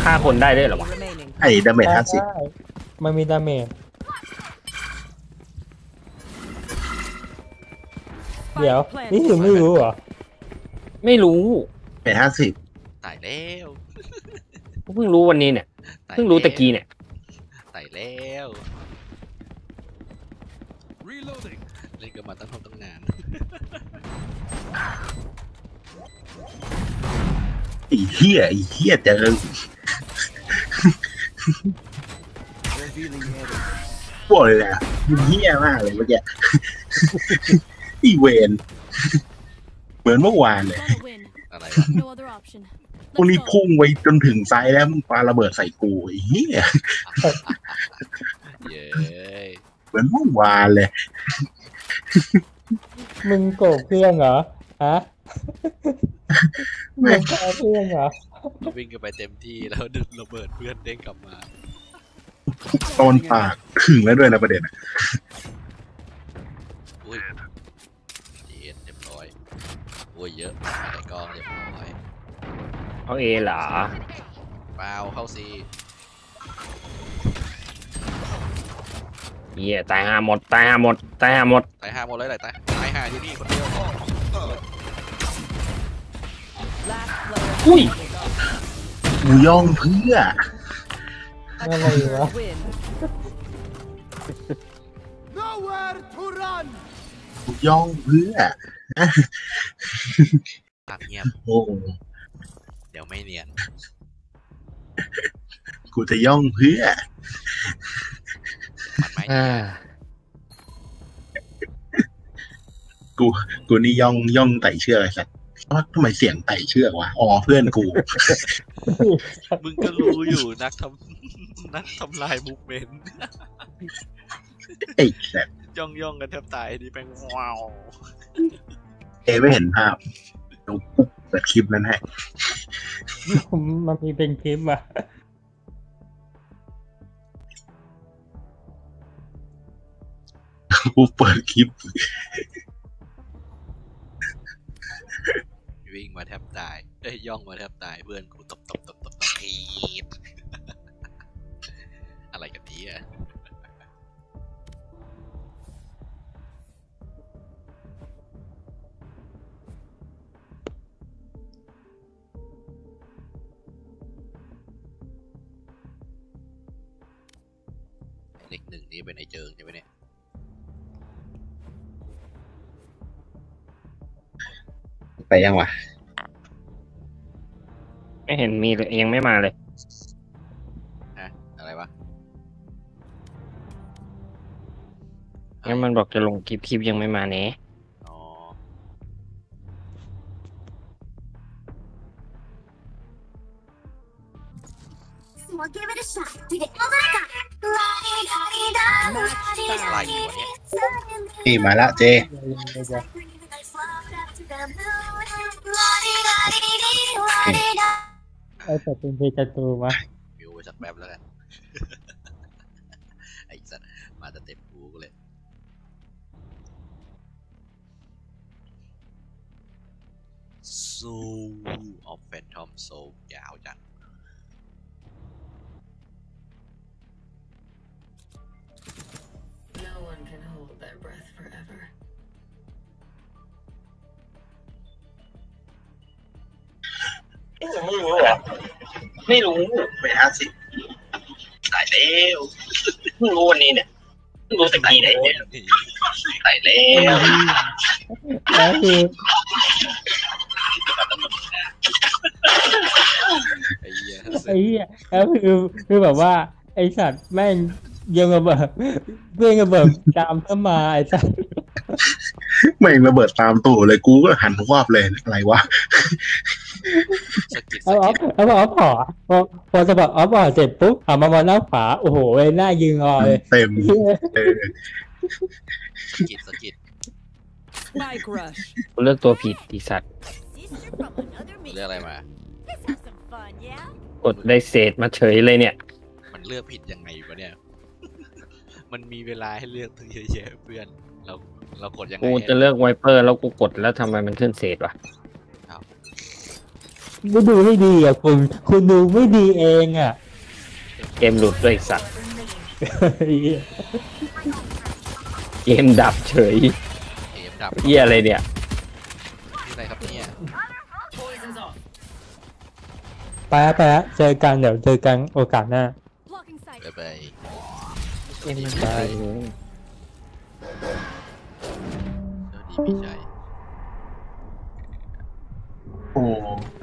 ฆ่าคนได้ด้วยเหรอวะไอ้ดาเมจ50 มันมีดาเมจเดี๋ยวนี่ถึงไม่รู้เหรอไม่รู้เมจ50 ตายแล้วเพิ่งรู้วันนี้เนี่ยเพิ่งรู้ตะกี้เนี่ยตายแล้วเล่นกันมาตั้งนานไอ้เหี้ยเจอปวดเลยแหละมันเหี้ยมากเลยเมื่อกี้อีเวนเหมือนเมื่อวานเลยอะไรกูรีบพุ่งไว้จนถึงไซด์แล้วมึงปาระเบิดใส่กูไอ้เหี้ยเย้เหมือนเมื่อวานเลยมึงโกรธเพื่อนเหรอฮะมึงแพ้เพื่อนเหรอวิ่งกันไปเต็มที่แล้วดึงระเบิดเพื่อนเด้งกลับมาตอนปากถึงแล้วด้วยนะประเด็นอุ้ยเรียบร้อยโอ้ยเยอะไอ้กองเรียบร้อยเอาเอเหรอเปล่าเข้าซีเหี้ยตายห่าหมดเลยไหนตายห่าอยู่นี่คนเดียวอุ้ยกูย่องเพื่ออะไรวะกูย่องเพื่อปากเงียบโอ้เดี๋ยวไม่เนียนกูจะย่องเพื่อมันไม่กูนี่ย่องไต่เชือกไอ้สัสว่าทำไมเสียงไต่เชือกวะอ๋อเพื่อนกูมึงก็รู้อยู่นักทำลายมูฟเมนต์ไอ้แซ่บย่องกันแทบตายดีแปงว้าวไม่เห็นภาพต้องปุ๊บเปิดคลิปนั้นให้มันมีเป็นคลิปอ่ะกูเปิดคลิปวิ่งมาแทบตายย่องมาแทบตายเพื่อนกูตบขีดอะไรกันนี้อ่ะเลข 1นี่เป็นไอ้เจิงใช่ไหมเนี่ยไปยังวะไม่เห็นมีเลยยังไม่มาเลยอะไรวะงั้นมันบอกจะลงคลิปยังไม่มาเน่อ๋ออะไรอยู่วะเนี่ยนี่มาละเจไอ้แต่เป็นเพจตูมาวิวสักแป๊บแล้วกันไอ้สัตว์มาแต่เต็มกูเลย Soul of Phantom Soul ยาวจังไม่รู้เหรอไม่รู้เมจ50ตายแล้วเพิ่งรู้วันนี้เนี่ยเพิ่งรู้ตะกี้เนี่ยตายแล้วแล้วไอ้เหี้ยแล้วคือแบบว่าไอ้สัตว์แม่งยังระเบิดเพื่อนระเบิดตามเข้ามาไอ้สัตว์แม่งระเบิดตามตู่เลยกูก็หันวาบเลยอะไรวะเอาพอจะบอกออฟเสร็จปุ๊บเอามามองหน้าขวาโอ้โหหน้ายิงรอเลยเต็มสกิดเลือกตัวผิดดิสัตว์เลือกอะไรมากดได้เศษมาเฉยเลยเนี่ยมันเลือกผิดยังไงวะเนี่ยมันมีเวลาให้เลือกตั้งเยอะแยะเพื่อนเรากดยังไงกูจะเลือกไวเปอร์แล้วกูกดแล้วทำไมมันขึ้นเศษวะไม่ดูให้ดีอ่ะคุณดูไม่ดีเองอ่ะเกมหลุดด้วยสัตว์เกมดับเฉยเกมดับเหี้ยอะไรเนี่ยนี่อะไรครับเนี่ยไปละเจอกันเดี๋ยวเจอกันโอกาสหน้าบ๊ายบายเกมมันไปสวัสดีพี่ชายโอ้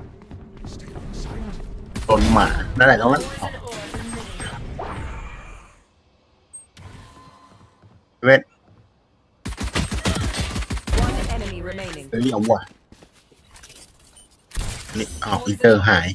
ตนหมานั่นแหละแล้วมันเวท One enemy remaining. เฮ้ยเอาว่ะนี่เอาอีเตอร์หาย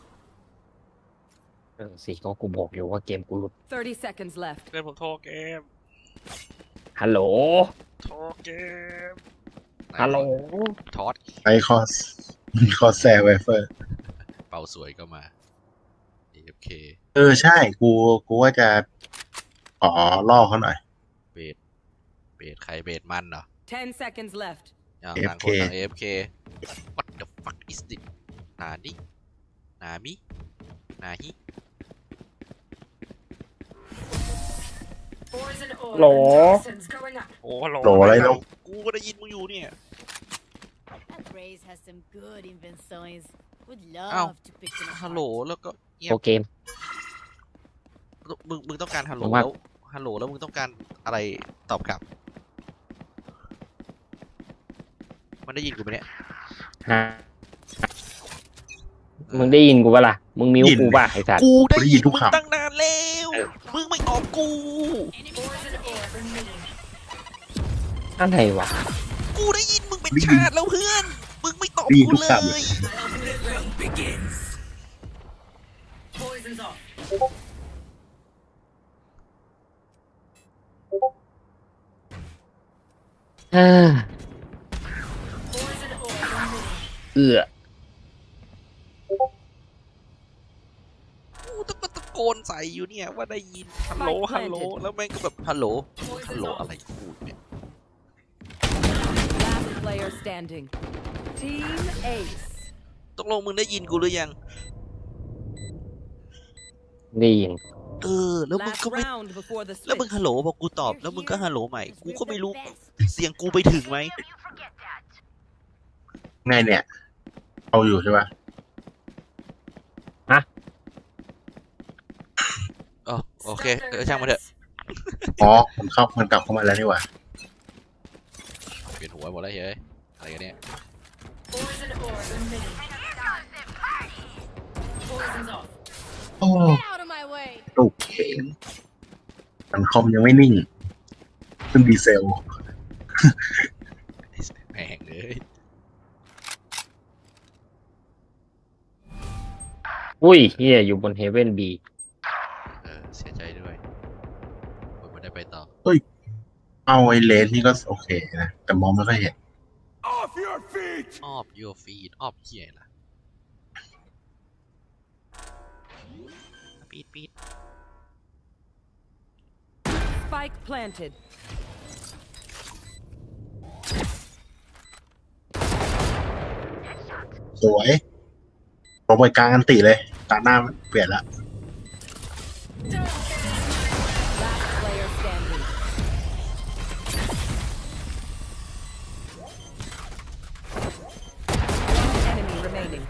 สิก็กูบอกอยู่ว่าเกมกูหลุด 30 seconds left. เพื่อนผมโทรเกมฮัลโหลโทรเกมฮัลโหลทอดไปคอสแซร์ไวเฟอร์เป่าสวยก็มา AFK ใช่กูว่าจะขอล่อเขาหน่อยเบสใครเบสมันเหรอ 10 seconds left. อย่างต่างค AFK นต่าง AFK What the fuck is this นาดินามินาฮิโหลโอ้โหโหลอะไรเนอะกูก็ได้ยินมึงอยู่เนี่ย That Grace has some good inventions. Would Ow. love to pick them ฮัลโหล apart. แล้วก็เงียโอบ เกมมึงต้องการฮัลโหลผมว่าแล้วฮัลโหลแล้วมึงต้องการอะไรตอบกลับ มันได้ยินกูไหมเนี่ยฮะมึงได้ยินกูปะล่ะมึงมิวกูป่ะไอ้สัตว์กูได้ได้ยิยินนทุกมึงคำตั้งนานแล้วเออมึงไม่ตอบกูอะไรวะกูได้ยินมึงเป็นได้ยินชาติแล้วเพื่อน มึงไม่ตอบได้ยินกูทุกเลคำยเออเอือกูต้องมาตะโกนใส่อยู่เนี่ยว่าได้ยินฮัลโหลฮัลโหลแล้วแม่งก็แบบฮัลโหลฮัลโหลอะไรกูเนี่ย Last player standing. Team Ace. ตกลงมึงได้ยินกูหรือยังได้ยินแล้วมึง Last ก็ไม่ round before the แล้วมึง switch. ฮัลโหลพอกูตอบแล้วมึงก็ฮัลโหลใหม่ กูก็ไม่รู้ เสียงกูไปถึงไหมไงเนี่ย เอาอยู่ใช่ปะอ๋อโอเคช่างมันเถอะอ๋อมันกลับเข้ามาแล้วนี่หว่าเปลี่ยนหัวหมดแล้วเฮ้ยอะไรกันเนี่ยโอ้ Get out of my way. ลูกเข็มมันคอมยังไม่นิ่งขึ้นดีเซลแม่งเลยอุ้ยเฮียอยู่บนเฮเว่นบีเสียใจด้วยผมไม่ได้ไปต่อเอาไอ้เลสนี่ก็โอเคนะ แต่มองไม่ค่อยเห็น Off your feet ออฟเหี้ยล่ะปีด Spike planted. สวยลงไปกลางอันติเลย ตาหน้าเปลี่ยนละ Last player standing. One enemy remaining.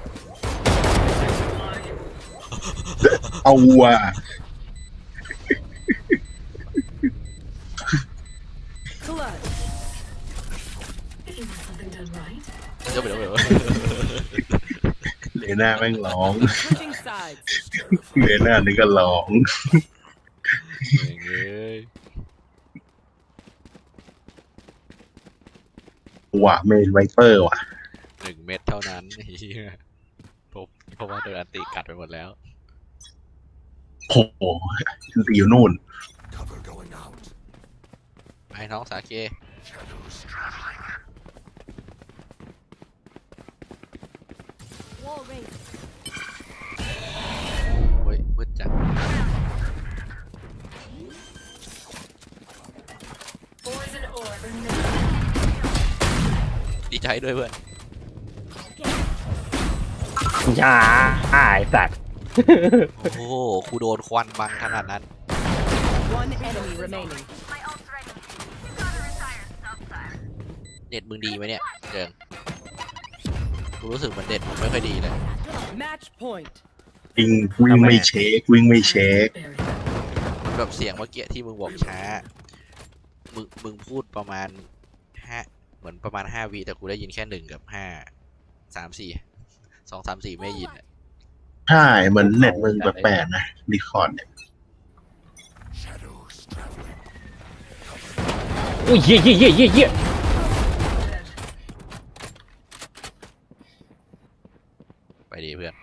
เอาว่ะ Clutch. เดี๋ยวเลน่าแม่งร้อง Switching sides. เลน่านี่ก็ร้องเอ้ยว่ะเมนไวเปอร์ว่ะ 1 เม็ดเท่านั้นเหี้ยเพราะว่าโดนอันติกัดไปหมดแล้วโอ้โหอันติอยู่นู่นไอ้น้องสาเก Wall raised. เฮ้ยมืดจังดีใจด้วยเพื่อนอย่าไอ้สัตว์โอ้โหกูโดนควันบังขนาดนั้น One enemy remaining. เน็ตมึงดีไหมเนี่ยเดิงกูรู้สึกเหมือนเน็ตมึงไม่ค่อยดีเลย Match point. วิ่งไม่เช็ควิ่งไม่เช็คแบบเสียงเมื่อกี้ที่มึงบอกช้ามึงพูดประมาณเหมือนประมาณ5 วิแต่กูได้ยินแค่1 กับ 5 3 4 2 3 4ไม่ได้ยินอ่ะใช่เหมือนเน็ตมึงแปลกๆนะรีคอร์ดเนี่ยอุ้ยเหี้ยไปดีเพื่อน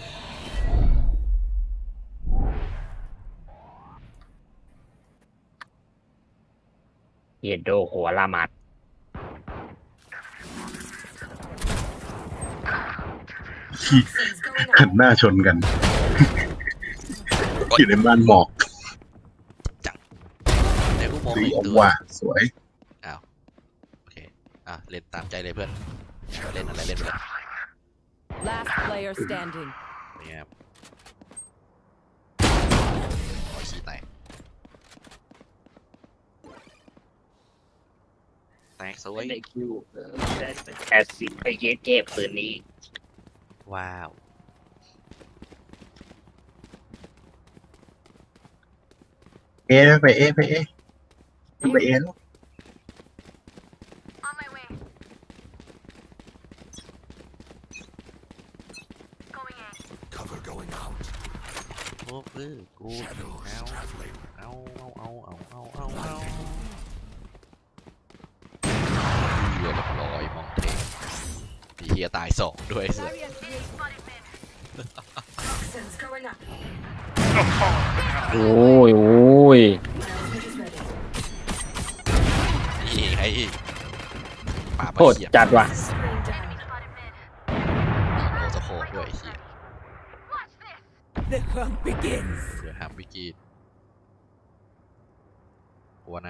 เหี้ยโดหัวละมัดหันหน้าชนกัน อยู่ในบ้านหมอกไหนกูมองสีอีกออกตัวว่าสวยโอเคเล่นตามใจเลยเพื่อนเล่นอะไรเล่นไปเลย Last player standing. นี่ครับขอขี้แตกสวยได้คิวแอสซิดไปเย็บปืนนี้ว้าวเอไปเอไปเอไปเอแล้วโอ้คือกูเอาเรียบร้อยมองเทเฮียตาย2ด้วยเสือโอ้ยนี่ไงป่าโคตรจัดว่ะโดนสะโพกด้วยเฮีย The hunt begins. เดี๋ยวหามวิกีกลัวนะ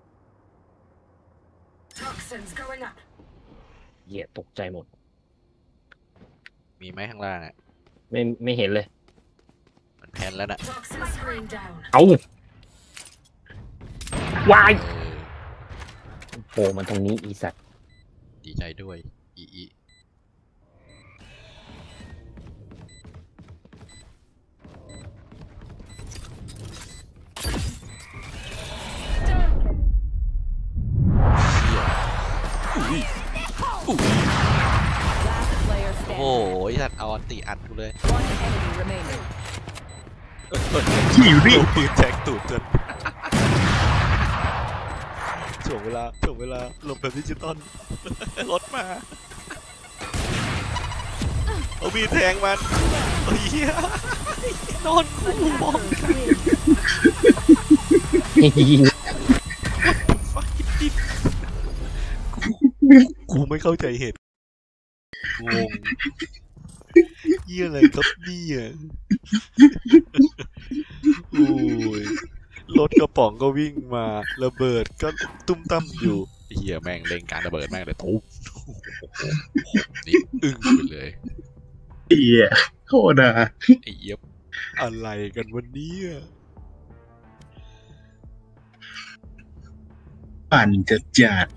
เหี้ยตกใจหมดมีไหมข้างล่างอ่ะไม่เห็นเลยมันแพนแล้วน่ะเอาวายเออโผล่มาตรงนี้อีสัตว์ดีใจด้วยอี Last player โอ้ standing. โหท่านเอาอันติอัดกูเลย One enemy remaining. ที่อยู่นี่ปืนแทงตูดจนถ่วงเวลาหลบแบบดิจิตอล รถมาเอามีดแทงมันโอ้ยเหี้ยนอนกูมองกูไม่เข้าใจเหตุงงเหี้ยอะไรครับเนี่ยโอ้ยรถกระป๋องก็วิ่งมาระเบิดก็ตุ้มตั้มอยู่เหี้ยแม่งเล่นการระเบิดแม่งเลยทุบนี่อึ้งไปเลยเอียโคตรนะไอ้เหี้ยอะไรกันวันนี้ปั่นจะจัด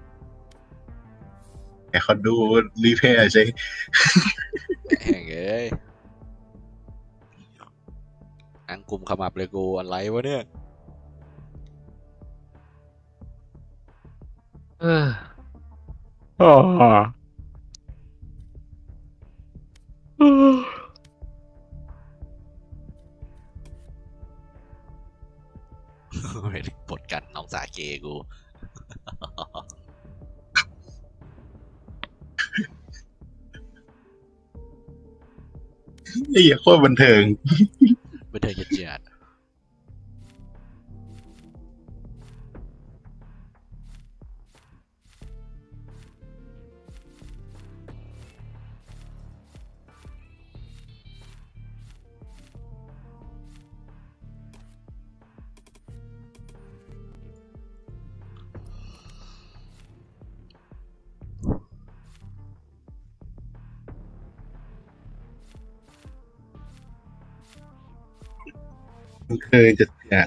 แต่เขาดูรีเพย์ใช่แม่งเอ้ยนั่งกลุ่มขมับเลยกูอะไรวะเนี่ยโอ้ไม่ได้ปลดกันน้องสาเกกูเอียโคตรบันเทิงไม่เดินเจียดมันเคยจะเนี่ย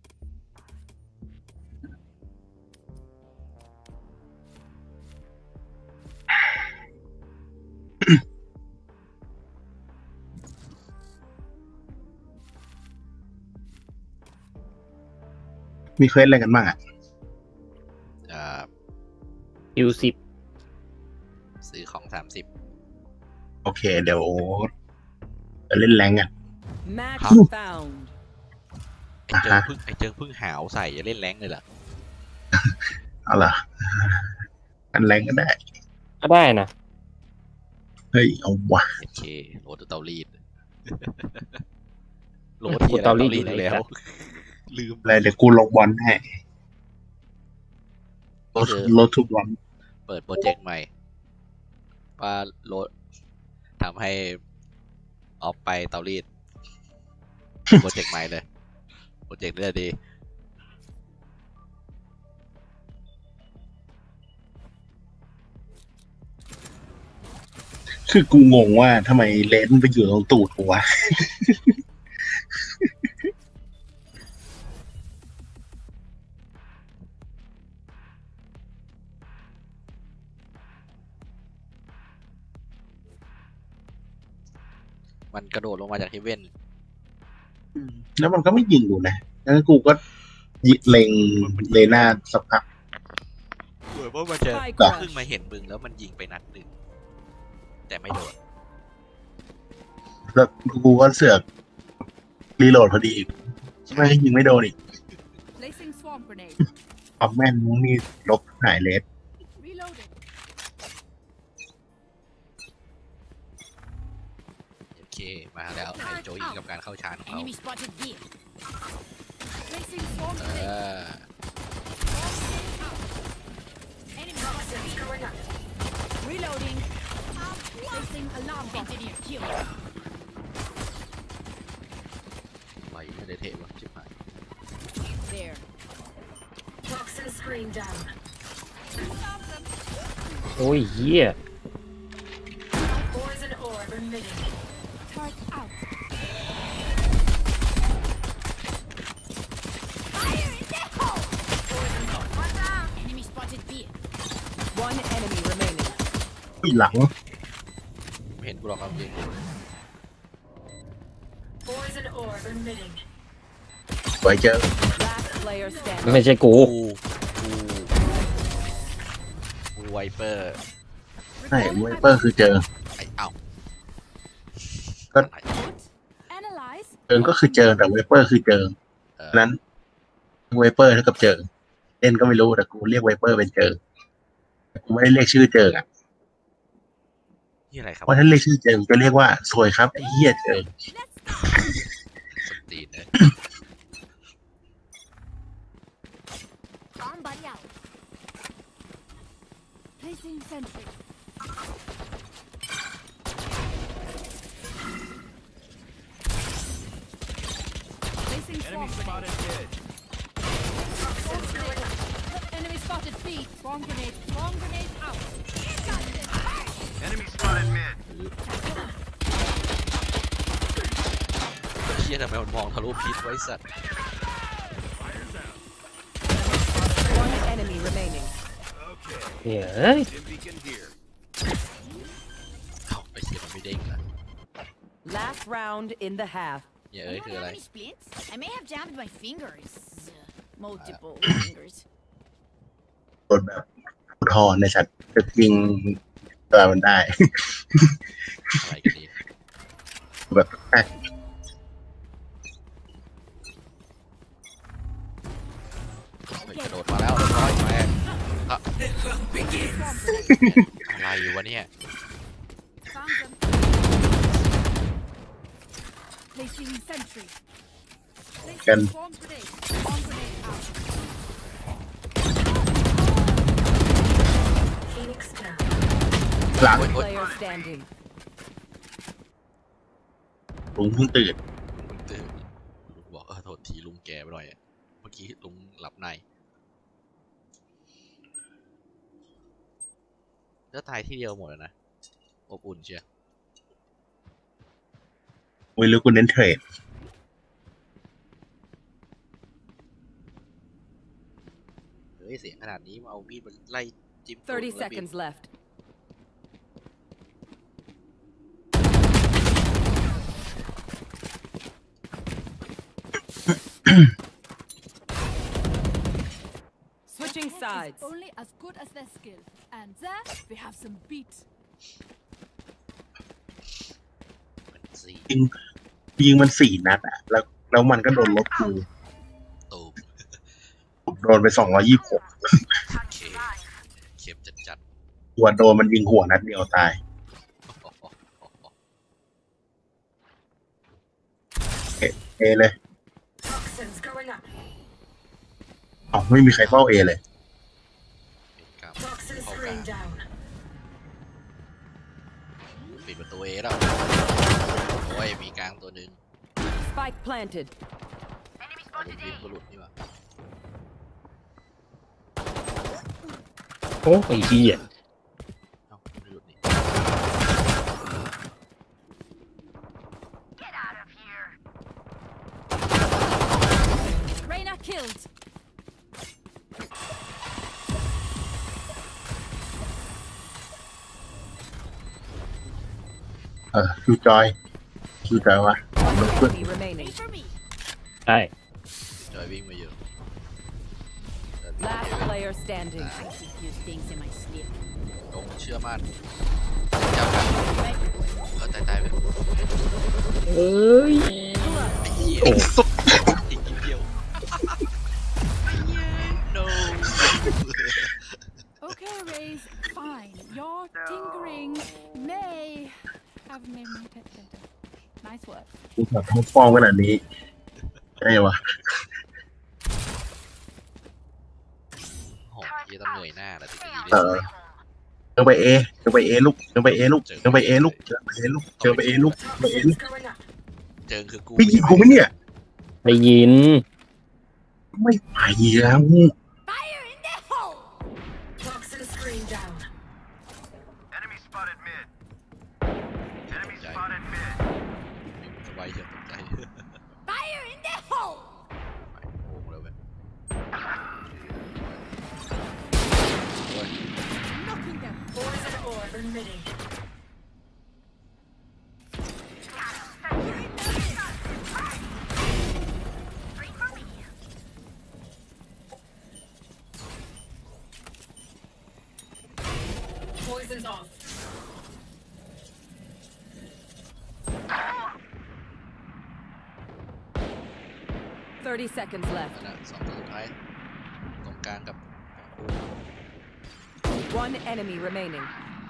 มีเควสอะไรกันบ้างอ่ะอ่าคิวสิบซื้อของ30 โอเค เดี๋ยวจะเล่นแรงกัน Match Huh? found. ไอ้เจิงพึ่งหาวใส่จะเล่นแรงเลยเหรอเอาล่ะกันแรงก็ได้ก็ได้นะเฮ้ย เอาวะโอเคโหลดเตารีดโหลดที่อะไรเตารีดอยู่แล้ว ลืมอะไรเดี๋ยวกูลงบอลให้รถทุกวันเปิดโปรเจกต์ใหม่ว่าโหลดทำให้ออกไปเตารีดโปรเจกต์ใหม่เลยโปรเจกต์เรื่องดีคือกูงงว่าทำไมเลนไปอยู่ตรงตูดกูวะมันกระโดดลงมาจากเฮเว่นแล้วมันก็ไม่ยิงกูนะ แล้วกูก็เล็งเลน่าสักพักเหมือนว่ามันจะ Spike ขึ้น rush. มาเห็นมึงแล้วมันยิงไปนัดหนึ่งแต่ไม่โดนแล้วกูก็เสือกรีโหลดพอดีอีกไม่ยิงไม่โดนอีก Placing swamp grenade. ความแม่นมึงนี่ลบหายเลส Reloading. โอเคมาแล้วไอ้โจยิงกับการเข้าชาร์จของเขา Enemy spotted B. Placing swamp เอ grenade. อ Enemy spotted B. Reloading. Placing alarm bot. Engineer kill. ไหวไม่ได้เทวะชิบหาย There. Toxin screen down. โอ้ยเหี้ย Poison orb emitting. Turret out. Enemy spotted B. One enemy remaining. อุ้ยหลังไม่เห็นกูหรอกครับจริง Poison orb emitting. ไว้เจอ Last player standing. ไม่ใช่กูกูไวเปอร์ใช่ไวเปอร์คือเจอไอ้เอ้าก็อะไร Analyze. เจอก็คือเจอแต่ไวเปอร์คือเจอเออนั้นไวเปอร์เท่ากับเจอเล่นก็ไม่รู้แต่กูเรียกไวเปอร์เป็นเจอแต่กูไม่ได้เรียกชื่อเจออ่ะนี่อะไรครับเพราะถ้าเรียกชื่อเจอจะเรียกว่าสวยครับไอ้เหี้ยเจอสตีนเนี่ย Somebody out. Placing sentry. Placing swamp grenade. Swamp grenade. Enemy spotted B. Swamp grenade. Swamp grenade out. Enemy spotted mid. เชี่ยทำไมมันมองทะลุพิษไว้สัตว์ One enemy remaining. เหี้ยเอ้ย Dim beacon here. เอ้าไอ้เชี่ยมันไม่เด้งอะ Last round in the half. เนี่ยเอ้ย Anyone คือ have อะไร any splints? I may have jammed my fingers. Multiple fingers. โดนแบบอุทธรณ์ในสัตว์จะยิงตัวมันได้อะไรกันดีแบบแป๊กเฮ้ยกระโดดมาแล้วเรียบร้อยแม่อะ Swamp grenade. อะไรอยู่วะเนี่ย Found them. Placing sentry. Placing swamp grenade. Swamp grenade out. Phoenix down. หลัง Player standing. ลุงเพิ่งตื่นลุงตื่นลุงบอกโทษทีลุงแกไปหน่อยอะเมื่อกี้ลุงหลับในแล้วตายที่เดียวหมดเลยนะอบอุ่นเชียวไม่รู้กูเน้นเทรดเสียงขนาดนี้มาเอามีดมันไล่จิ้มตูด 30 แล้วบิน seconds left. Switching sides. Only as good as their skill. And there we have some beat. สี่ยิงมัน4 นัดอ่ะแล้วมันก็โดนลบกูตูมผมโดนไป226 เข็มจัดตัวโดนมันยิงหัวนัดเดียวตายเอเลยอ๋อไม่มีใครเฝ้าเอเลยเป็นกรรมเข้ากลางปิดประตูเอแล้วโอ้ยมีกลางตัวหนึ่ง Spike planted. บินก็หลุดนี่หว่าโอ้ไอ้เหี้ยเอ้าไม่หลุดนี่ Reyna killed. คิวจอยวะ One enemy remaining. For me. ใช่จอยวิ่งมาอยู่ Last player standing. I keep these things in my sleep. ลงเชื่อมั่นเจ้ากันตายไปเอ้ยไอ้เหี้ยโอ้อีกนิดเดียว no Okay, Raze, fine. Your tinkering may have made my pet better. Nice work. กูแบบท้องฟ้องขนาดนี้ไงวะโหยี่ต้องเหนื่อยหน้าแล้วทีนี้เจอไปเอลูกเจอไปเอลูกเจอคือกูไม่ยิงกูไหมเนี่ยได้ยินไม่ไปแล้ว Fire in the hole! Toxin screen down. Enemy spotted mid. Enemy ใจ spotted mid. สบายเฉยตกใจ Fire in the hole! โอ้โหแล้วเว้ย Knocking them. Poison orb emitting. Poison's off. 30 seconds left. นั่นน่ะสองตัวสุดท้ายตรงกลางกับ One enemy remaining.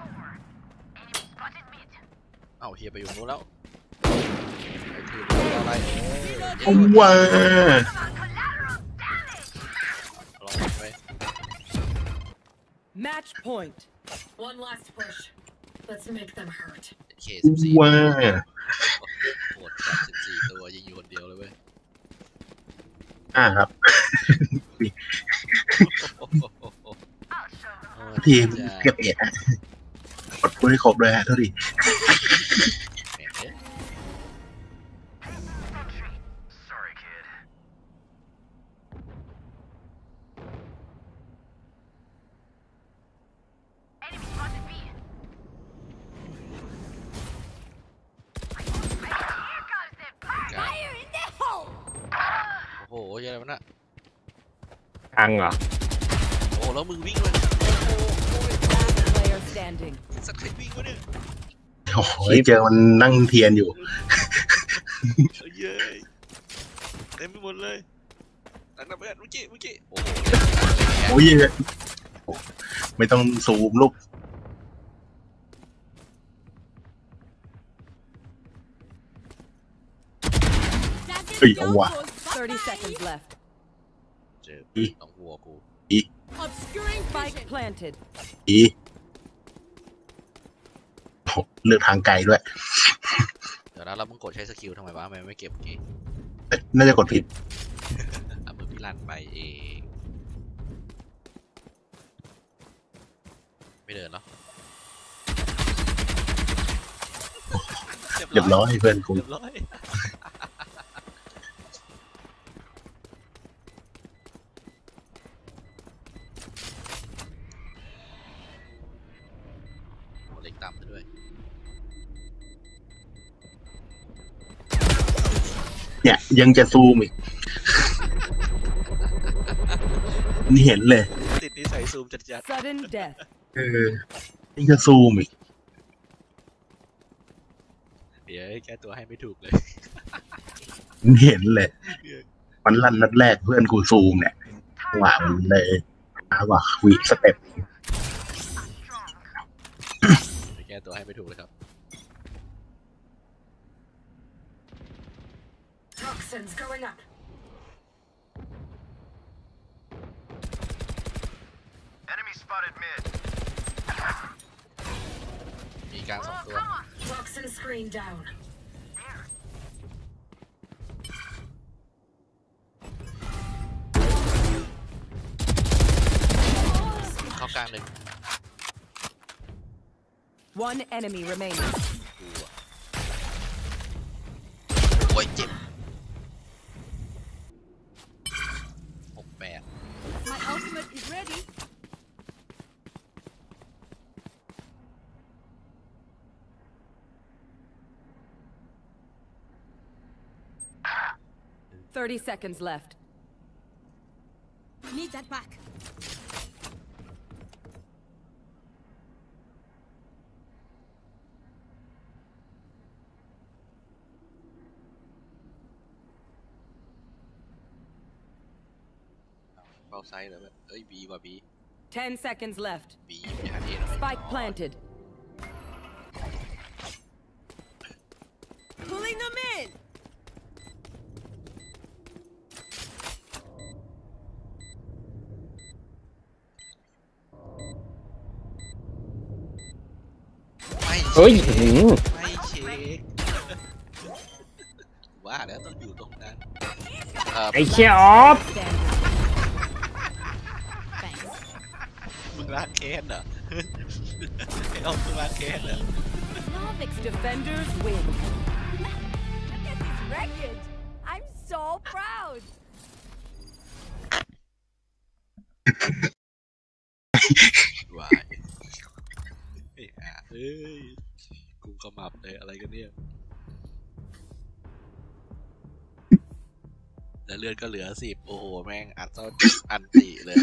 เอ้าเฮียไปอยู่นู้นแล้วไอ้คืออะไรเอาว่าลองไป Match point. One last push. Let's make them hurt. เค14 ว่าโหดจัด14ตัวยิงอยู่คนเดียวเลยเว้ยครับเออทีมจะเก็บเอ็ดอะกดพูดให้ครบเลยฮะเท่าที่แหม่ Sorry, kid. Fire in the hole! โอ้โหยังไงวะน่ะอังเหรอโอ้แล้วมึงวิ่งเลย Last player standing. สักใครวิ่งวะเนี่ยโอ้โหเจอมันนั่งเทียนอยู่เย้ยเต็มไปหมดเลยตั้งแต่เพื่อนเมื่อกี้โอ้โหโอ้ยไม่ต้องซูมลูก Daggers Hey, down wow. goes 30 seconds left. เจอต้องหัวกู Obscuring Spike vision. planted. โอ้เลือกทางไกลด้วยเดี๋ยวนะเรามึงกดใช้สกิลทำไมวะทำไมไม่เก็บเมื่อกี้น่าจะกดผิดเอามือพี่ลั่นไปเองไม่เดินเนาะเรียบร้อยเพื่อนกูเรียบร้อย 1 ต่ำด้วยเนี่ยยังจะซูมอีกนี่เห็นเลยติดนิสัยซูมจัด Sudden death. ยังจะซูมอีกๆเดี๋ยวแก้ตัวให้ไม่ถูกเลยนี่เห็นเลยมันลั่นนัดแรกเพื่อนกูซูมเนี่ยหวานเลยว่าวิสเต็ปแก้ตัวให้ไม่ถูกเลยครับ Toxins going up. Enemy spotted mid. มีกลางสองตัว Toxin screen down. เข้ากลางเลย One enemy remaining. โอ้ยเจ็บ68 My ultimate is ready. Thirty seconds left. Need that back. เข้าไซส์แล้วแบบเอ้ย B ว่ะ B 10 seconds left. B ไปหา A หน่อย Spike planted. Pulling them in. ไม่เฮ้ยไม่เช็คว่าแล้วต้องอยู่ตรงนั้นไอ้เชี่ยออฟ Standing. มึงล้างแค้นเหรอ ไอ้ออมมึงล้างแค้นเหรอ Novics defenders win. Look at this wreckage. I'm so proud. วาย เอ้ยกูขมับเลยอะไรกันเนี่ยแล้วเลือดก็เหลือ10โอ้โหแม่งอัดเจ้าอันติเลย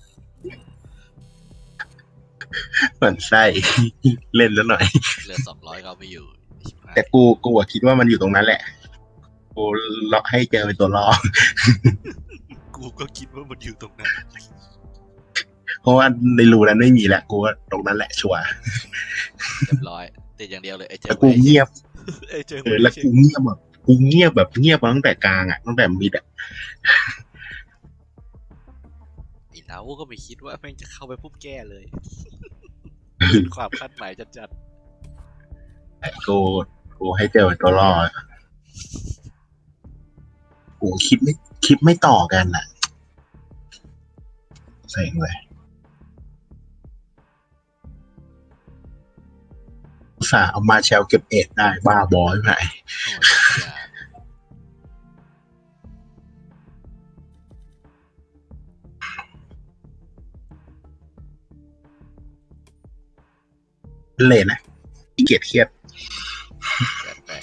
เหมือนไส้ เล่นแล้วหน่อยเหลือ200เขาไม่อยู่ชิบหายแต่กูคิดว่ามันอยู่ตรงนั้นแหละ กูเลาะให้เจอเป็นตัวล่อกูก็คิดว่ามันอยู่ตรงนั้นเพราะว่าในรูนั้นไม่มีแหละกูว่าตรงนั้นแหละชัวร์เรียบร้อยติดอย่างเดียวเลยไอ้เจแล้วกูเงียบไอ้เจอแล้วกูเงียบแบบกูเงียบแบบเงียบมาตั้งแต่กลางอ่ะตั้งแต่มิดอ่ะไอ้เราก็ไม่คิดว่าแม่งจะเข้าไปปุ๊บแก้เลย ความคาดหมายจัดกูให้เจอเป็นตัวล่อกูคิดไม่ต่อกันอ่ะเซ็งเลยอุตส่าห์เอามาแชลเก็บเอ็ดได้บ้าบอยไหมๆโหดอย่าเลยนะขี้เกียจเครียดจัดไป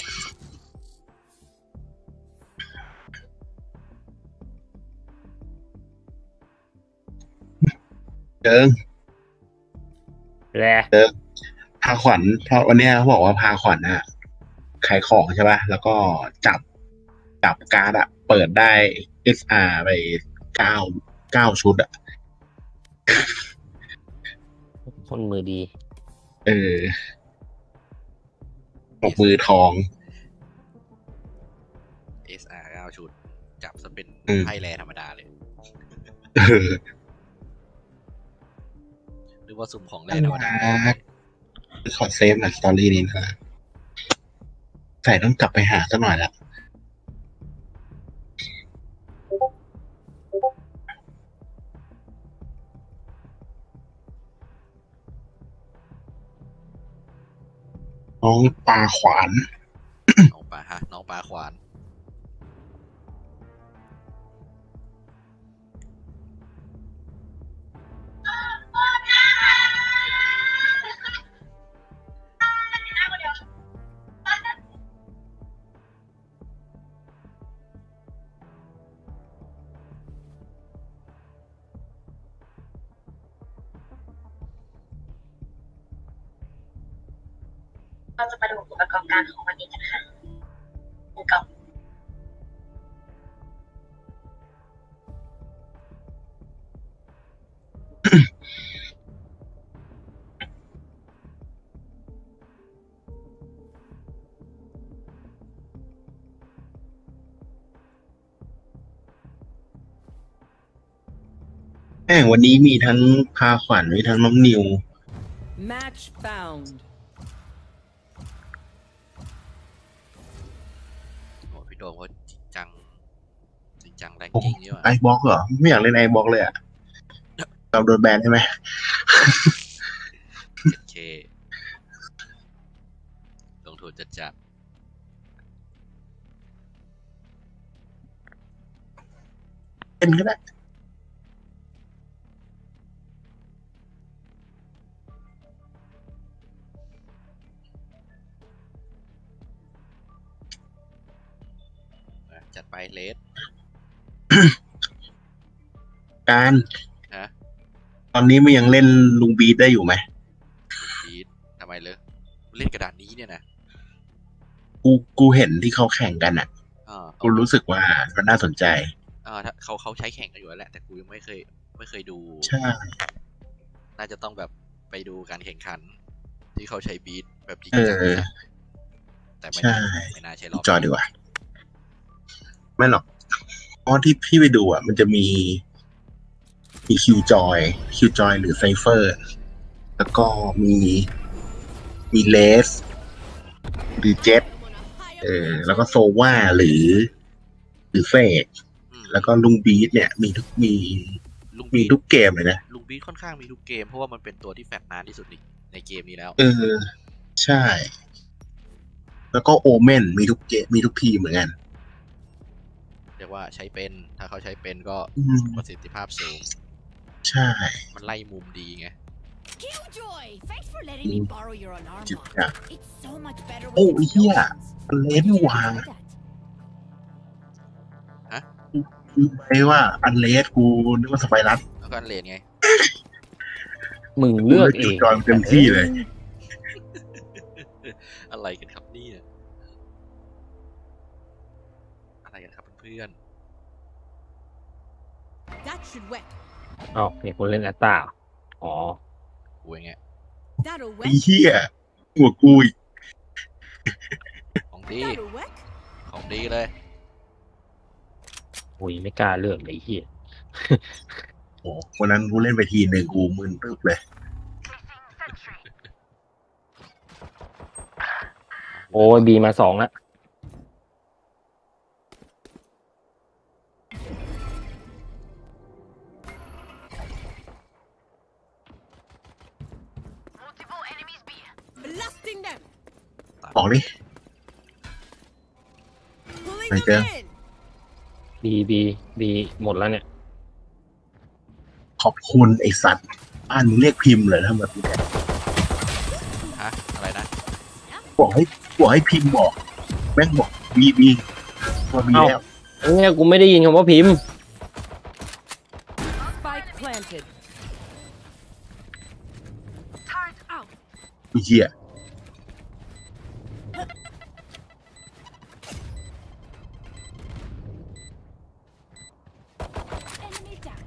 เจิงแหละพาขวัญเพราะวันเนี้ยเขาบอกว่าพาขวัญอะขายของใช่ป่ะแล้วก็จับการ์ดอะเปิดได้ XR ไป9ชุดอะคนมือดีหกมือทอง SR 9ชุดจับซะเป็นอืมไพ่แร่ธรรมดาเลยหรือว่าสุ่มของแร่ธรรมดาขอเซฟหน่อยสตอรี่นี้นะใส่ต้องกลับไปหาสักหน่อยละน้องปลาขวานน้องปลาฮะน้องปลาขวานเราจะมาดูผลประกอบการของวันนี้กันค่ะกับแม่งวันนี้มีทั้งพาขวัญมีทั้งน้องนิว Match found. โอ้พี่โดมเขาจริงจังแรงกิ้งนี่ว่ะไอบ็อกเหรอ ไม่อยากเล่นไอบ็อกเลยอ่ะเราโดนแบนใช่ไหมโอเคลงทุนจัดเล่นก็ได้จัดไปเลสการฮะตอนนี้มันยังเล่นลุงบีทได้อยู่ไหมบีททำไมเลยเล่นกระดานนี้เนี่ยนะกูเห็นที่เขาแข่งกันอ่ะ กูรู้สึกว่ามันน่าสนใจถ้าเขาใช้แข่งกันอยู่แล้วแหละแต่กูยังไม่เคยดูใช่น่าจะต้องแบบไปดูการแข่งขัน ที่เขาใช้บีทแบบจริงเอจังอนะแต่ไม่ใช่น่าใช่รอบจอดีกว่า ไม่หรอก เพราะที่พี่ไปดูอ่ะ มันจะมีคิวจอยหรือไซเฟอร์ แล้วก็มีเลส หรือเจ็ตแล้วก็โซวาหรือเฟก แล้วก็ลุงบีทเนี่ยมีทุกเกมเลยนะลุงบีทค่อนข้างมีทุกเกมเพราะว่ามันเป็นตัวที่แฟตนานที่สุดในเกมนี้แล้วใช่ แล้วก็โอเมนมีทุกทีมเหมือนกันเรียกว่าใช้เป็นถ้าเขาใช้เป็นก็ประสิทธิภาพสูงใช่มันไล่มุมดีไง Killjoy, thanks for letting me borrow your alarm จิบ bot. อ่ะ It's so much better โอ้ with ไอ้เหี้ย explosions. อันเลสนี่วางฮะไอ้ว่าอันเลสกูนึกว่าสไปรัสแล้วก็เลนไงมึงเลือกเองจอยเต็มที่เลยอะไรกันครับเนี่ยอะไรกันครับเพื่อน That should wet. อ๋อนี่คนเล่นแอตตาอ๋อๆกูเองไง That'll ไอ้ wet. เหี้ยหัวกูอีกของดี That'll wet. ของดีเลยอุ้ยไม่กล้าเลือกเลยไอ้เฮียโอ้วันนั้นกูเล่นไปทีหนึ่งกูมึนตึ๊บเลยโอ้ยบีมา2แล้ว Blasting them. บอกดิ Pulling Right them there. in. บีหมดแล้วเนี่ยขอบคุณไอสัตว์บ้านมึงเรียกพิมพ์เลยถ้าแบบนี้ฮะ อะไรนะบอกให้พิมพ์บอกแม่งบอกบีตัวบีเอ้าแล้วเนี่ยกูไม่ได้ยินคำว่าพิมพ์ Spike planted. Turret out. ไอ้เหี้ย Enemy down.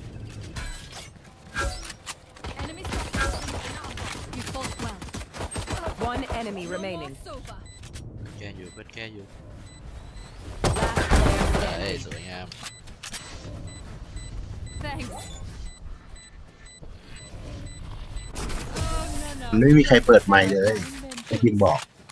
Enemy spotted. You fought well. One enemy No remaining. more sofa. แกอยู่เพื่อนแกอยู่ Last player เอ้ย standing. สวยงาม Thanks. Oh, no. มันไม่มีใครเปิดไมค์เลยไอพิมพ์บอก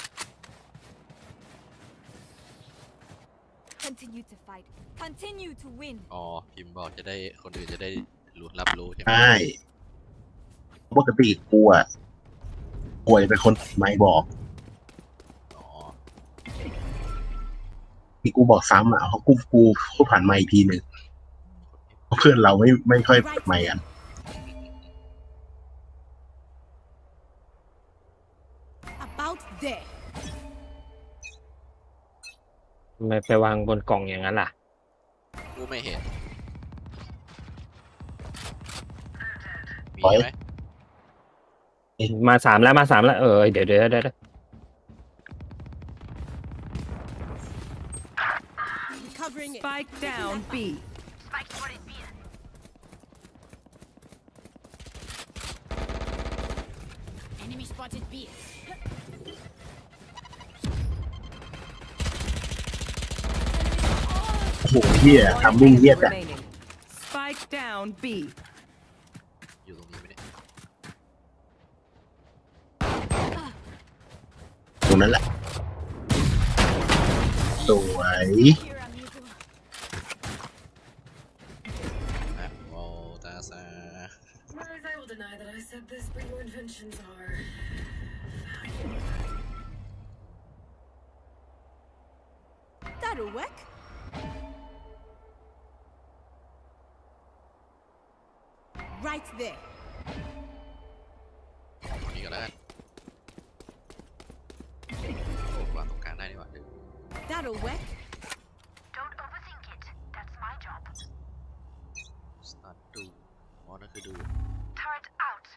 Continue to fight. Continue to win. อ๋อ พิมพ์บอกจะได้คนอื่นจะได้รับรู้ใช่ไหมใช่ปกติกูอ่ะป่วยเป็นคนไม่บอกอ๋อที่กูบอกซ้ำอ่ะเพราะกูผ่านไมค์อีกทีหนึ่งเพราะเพื่อนเราไม่ค่อยเปิดไมค์กัน About there. ทำไมไปวางบนกล่องอย่างนั้นล่ะกูไม่เห็น มีไหมมา3แล้วเดี๋ยว Covering it. Spike down B. Spike spotted B. Enemy spotted B. โอ้โหเฮียทำวิ่งเฮียจัด Remaining. Spike down B. อยู่ตรงนี้ไหมเนี่ยตรงนั้นแหละสวย Here, amigo. นะโอ้ตาซา Mars, I will deny that I said this, but your inventions are. That'll work. Right there. ตรงนี้ก็แล้วกันโอ้วางตรงกลางได้นี่หว่าดึง That'll work. Don't overthink it. That's my job. สตาร์ทดูอ๋อนั่นคือดู Turret out.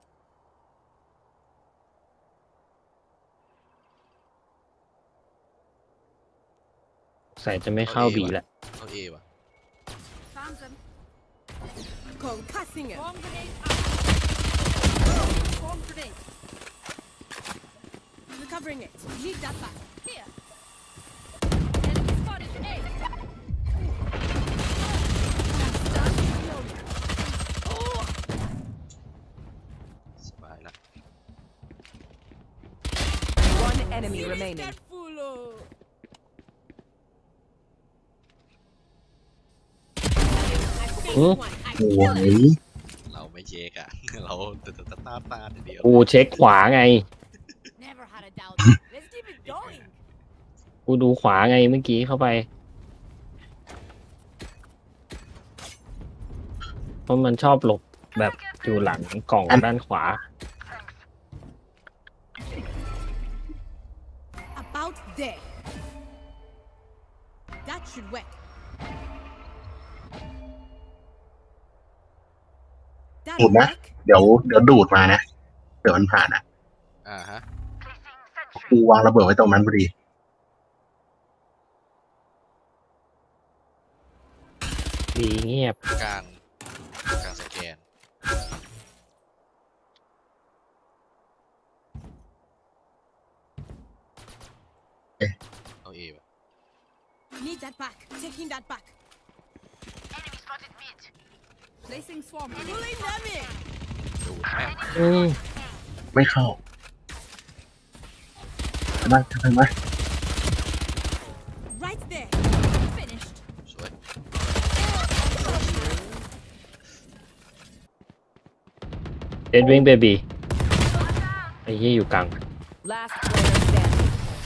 ใส่จะไม่เข้าบีแหละเข้าเอว่ะ Found them. Concussing it. Bomb grenade out. Bomb grenade. Recovering it. Need that back. Here. Enemy spotted A. Stun. Oh. สบายละ One enemy remaining. That fool. I Hmm? faced one. I สว killed ย it. เราไม่เช็คอะ เราตาเดียวกูเช็คขวาไง Never had a doubt. Let's keep it going. กูดูขวาไงเมื่อกี้เข้าไป เพราะมันชอบหลบแบบอยู่หลังกล่องด้านขวา About there. That should work. That ดูดนะ work. เดี๋ยวดูดมานะ เดี๋ยวมันผ่านอ่ะอ่าฮะ Placing sentry. กูวางระเบิดไว้ตรงนั้นพอดีดีเงียบกลางสแกน เอาเอว่ะ Need that back. Taking that back. Enemy spotted mid. Placing swarm. Pulling them in. ดูแม่งอืมไม่เข้าทำไม Right there. Finished. สวยเดดวิงเบบีไอ้ยี่อยู่กลาง Last player standing.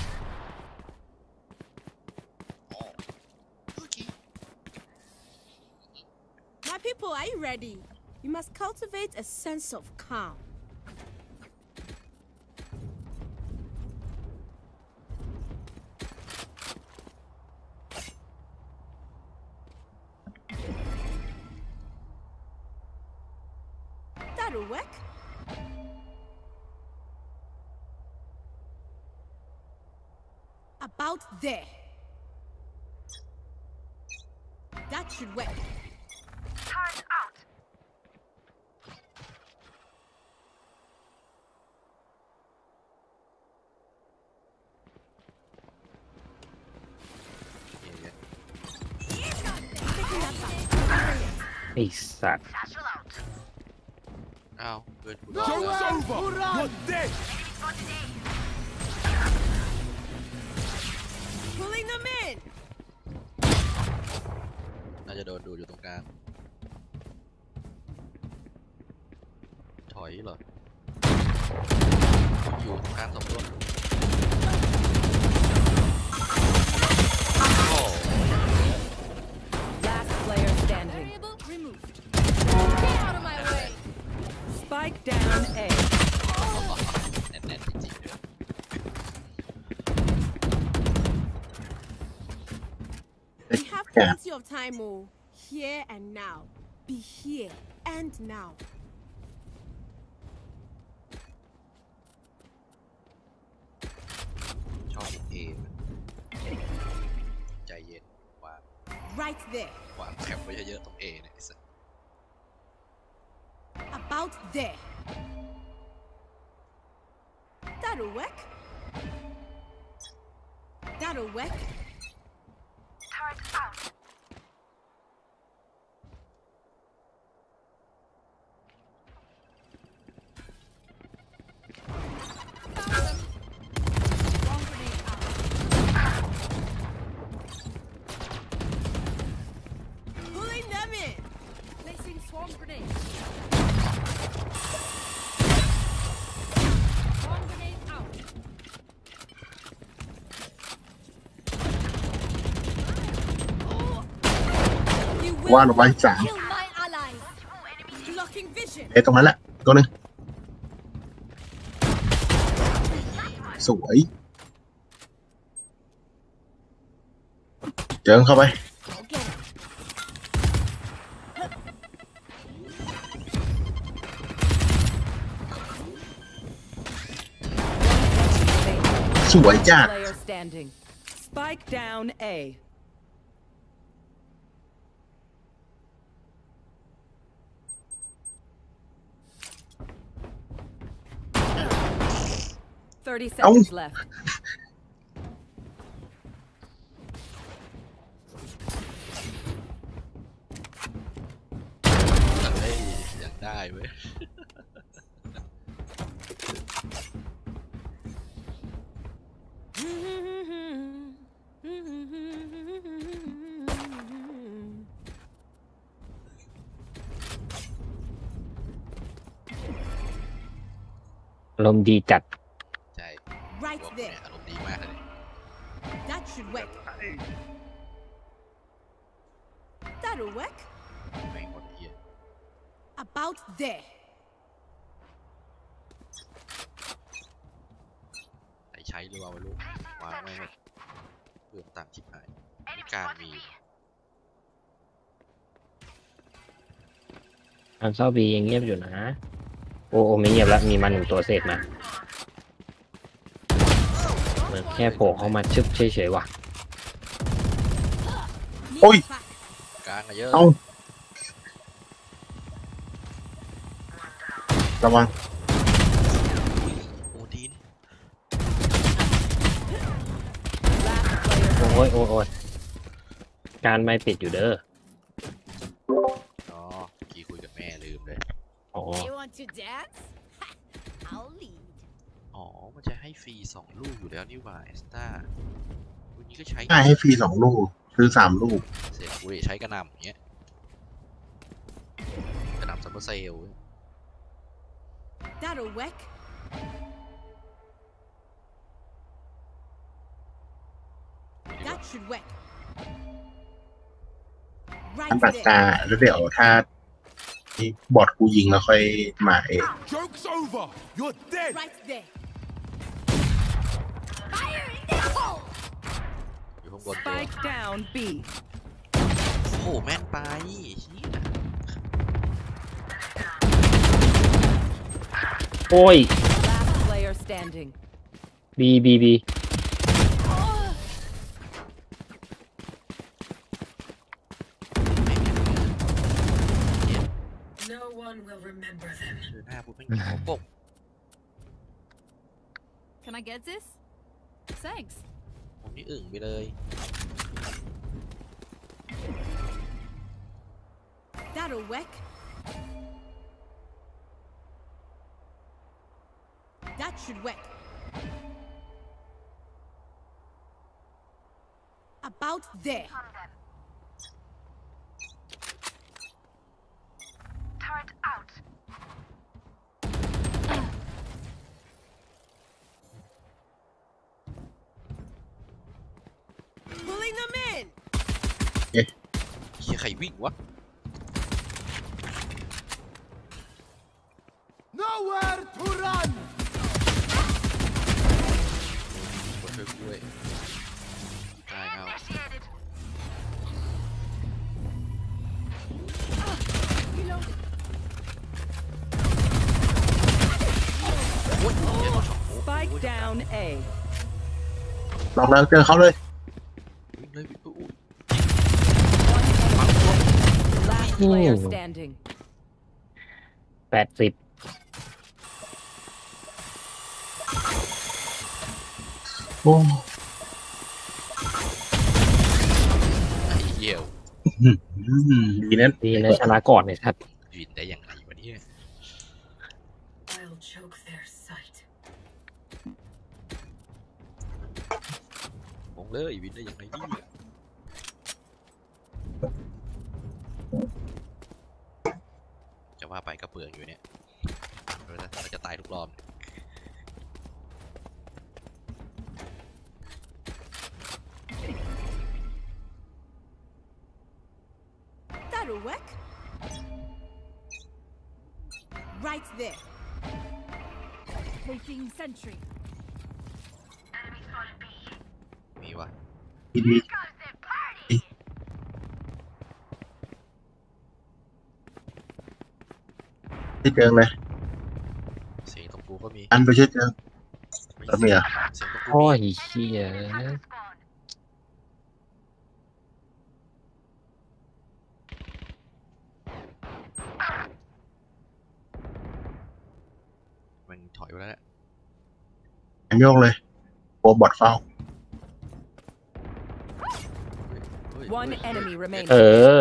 My people, are you ready? You must cultivate a sense of calm. That'll work. About there. That should work. Turret out. ไอ้สัตว์ Satchel out. อ้าวเพื่อนกูโดนแล้ว Enemy spotted A. Pulling them in. น่าจะโดนดูอยู่ตรงกลาง ถอยเหรอ อยู่ตรงกลางสองตัวโอ้ Last player standing. Variable removed. Get out of my way. Spike down A. แน่นๆจริงๆเลย We have plenty of time, oh. Here and now. Be here and now. ชอบเอใจเย็นว่า Right there. วางแคปไว้เยอะๆตรง A เนี่ยไอ้สัส About there. That'll work. That'll work. Turret out. Swarm grenade out. Pulling them in. Placing swarm grenade. Swarm grenade out. You ว่าน will ออกไปสาม kill my allies. Blocking vision. ตรงนั้นแหละตัวหนึงสวยเจิงเข้าไป Get it. สวยจัด Player standing. Spike down A. Thirty seconds left. เฮ้ยอยากได้เว้ยอารมณ์ดีจัดใช่ Right บอกเนี่ย there. อารมณ์ดีมากเลย That should work. That'll work. แม่งหมดไอ้เหี้ย About there. ใช้หรือเปล่าวะลูกวางไว้หมดเปลืองตังค์ชิบหายมีการมีอันเศร้าบียังเงียบอยู่นะ โอ้ไม่เงียบแล้ว มีมา1ตัวเศษมาเหมือนแค่โผล่เข้ามาชึบเฉยๆว่ะโอ้ย Back. กลางอะเยอะเอาระวังโอดิน Last player. โอ้ยโอ้ยโอ้ยการไม่ปิดอยู่เด้ออ๋อเมื่อกี้คุยกับแม่ลืมเลยอ๋อ You want to dance? I'll lead. อ๋อมันจะให้ฟรี2 ลูกอยู่แล้วนี่หว่าเอสตาวันนี้ก็ใช้ให้ฟรี2 ลูกซื้อ3 ลูกเสียกูใช้กระหน่ำอย่างเงี้ยกระหน่ำซัมเมอร์เซล That'll work. That should work. อัน Right ปัดตา there. แล้วเดี๋ยวถ้าที่บอดกูยิงแล้วค่อยมาเอง Joke's over! You're dead! Right there. อยู่ข้างบนตัว Spike down B. โอ้โหแม่นไปเหี้ยโอ้ย Last player standing. บีบีบี No one will remember them. เจอหน้าปุ๊บแม่งยิงหัวโป่ง Can I get this? Thanks. ผมนี่อึ่งไปเลย That'll work. That should work. About there. Turret out. Pulling them in. เหี้ยใครวิ่งวะ Nowhere to run! กดช่วยกูด้วยได้เอา Initiated. Reloaded. โอ้ยเหี้ยโดนช็อตโอ้โห Spike down A. ลองแล้วเจอเขาเลยวิ่งเลยวิ่งโอ้ย player standing. 80 โอ้ไอ้เหี้ยดีนะดีนะชนะก่อนเนี่ยครับวินได้ยังไงวะเนี่ย I'll choke their sight. งงเลยวินได้ยังไงเนี่ยจะว่าไปก็เปลืองอยู่เนี่ยเราจะตายทุกรอบ That'll work. Right there. Taking sentry. Enemy spotted B. มีวะดีดี Goes their party. ที่เจอเลยเสียงตรงกูก็มีอันไปช่วยเจอแล้วมีอ่ะเสียงตรงกูโอ้มียเชี่ย Attacker spawn. มันถอยไปแล้วแหละอันโยกเลยโปรบอทเฝ้าเฮ้ย One enemy remaining. เออ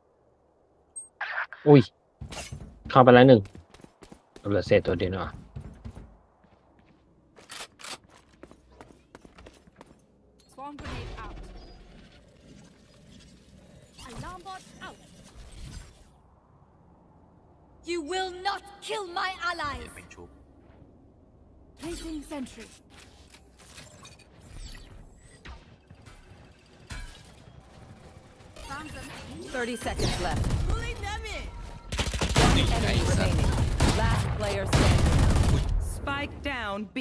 อุ้ย เข้าไปแล้วหนึ่งเหลือเศษตัวเดียวเนาะ Swarm grenade out. Alarm bot out. You will not kill my เหี้ allies. ยเป็นชุบ Placing sentry. Found them. 30 seconds left. Pulling them in. One enemy remaining. Last player standing. Spike down B.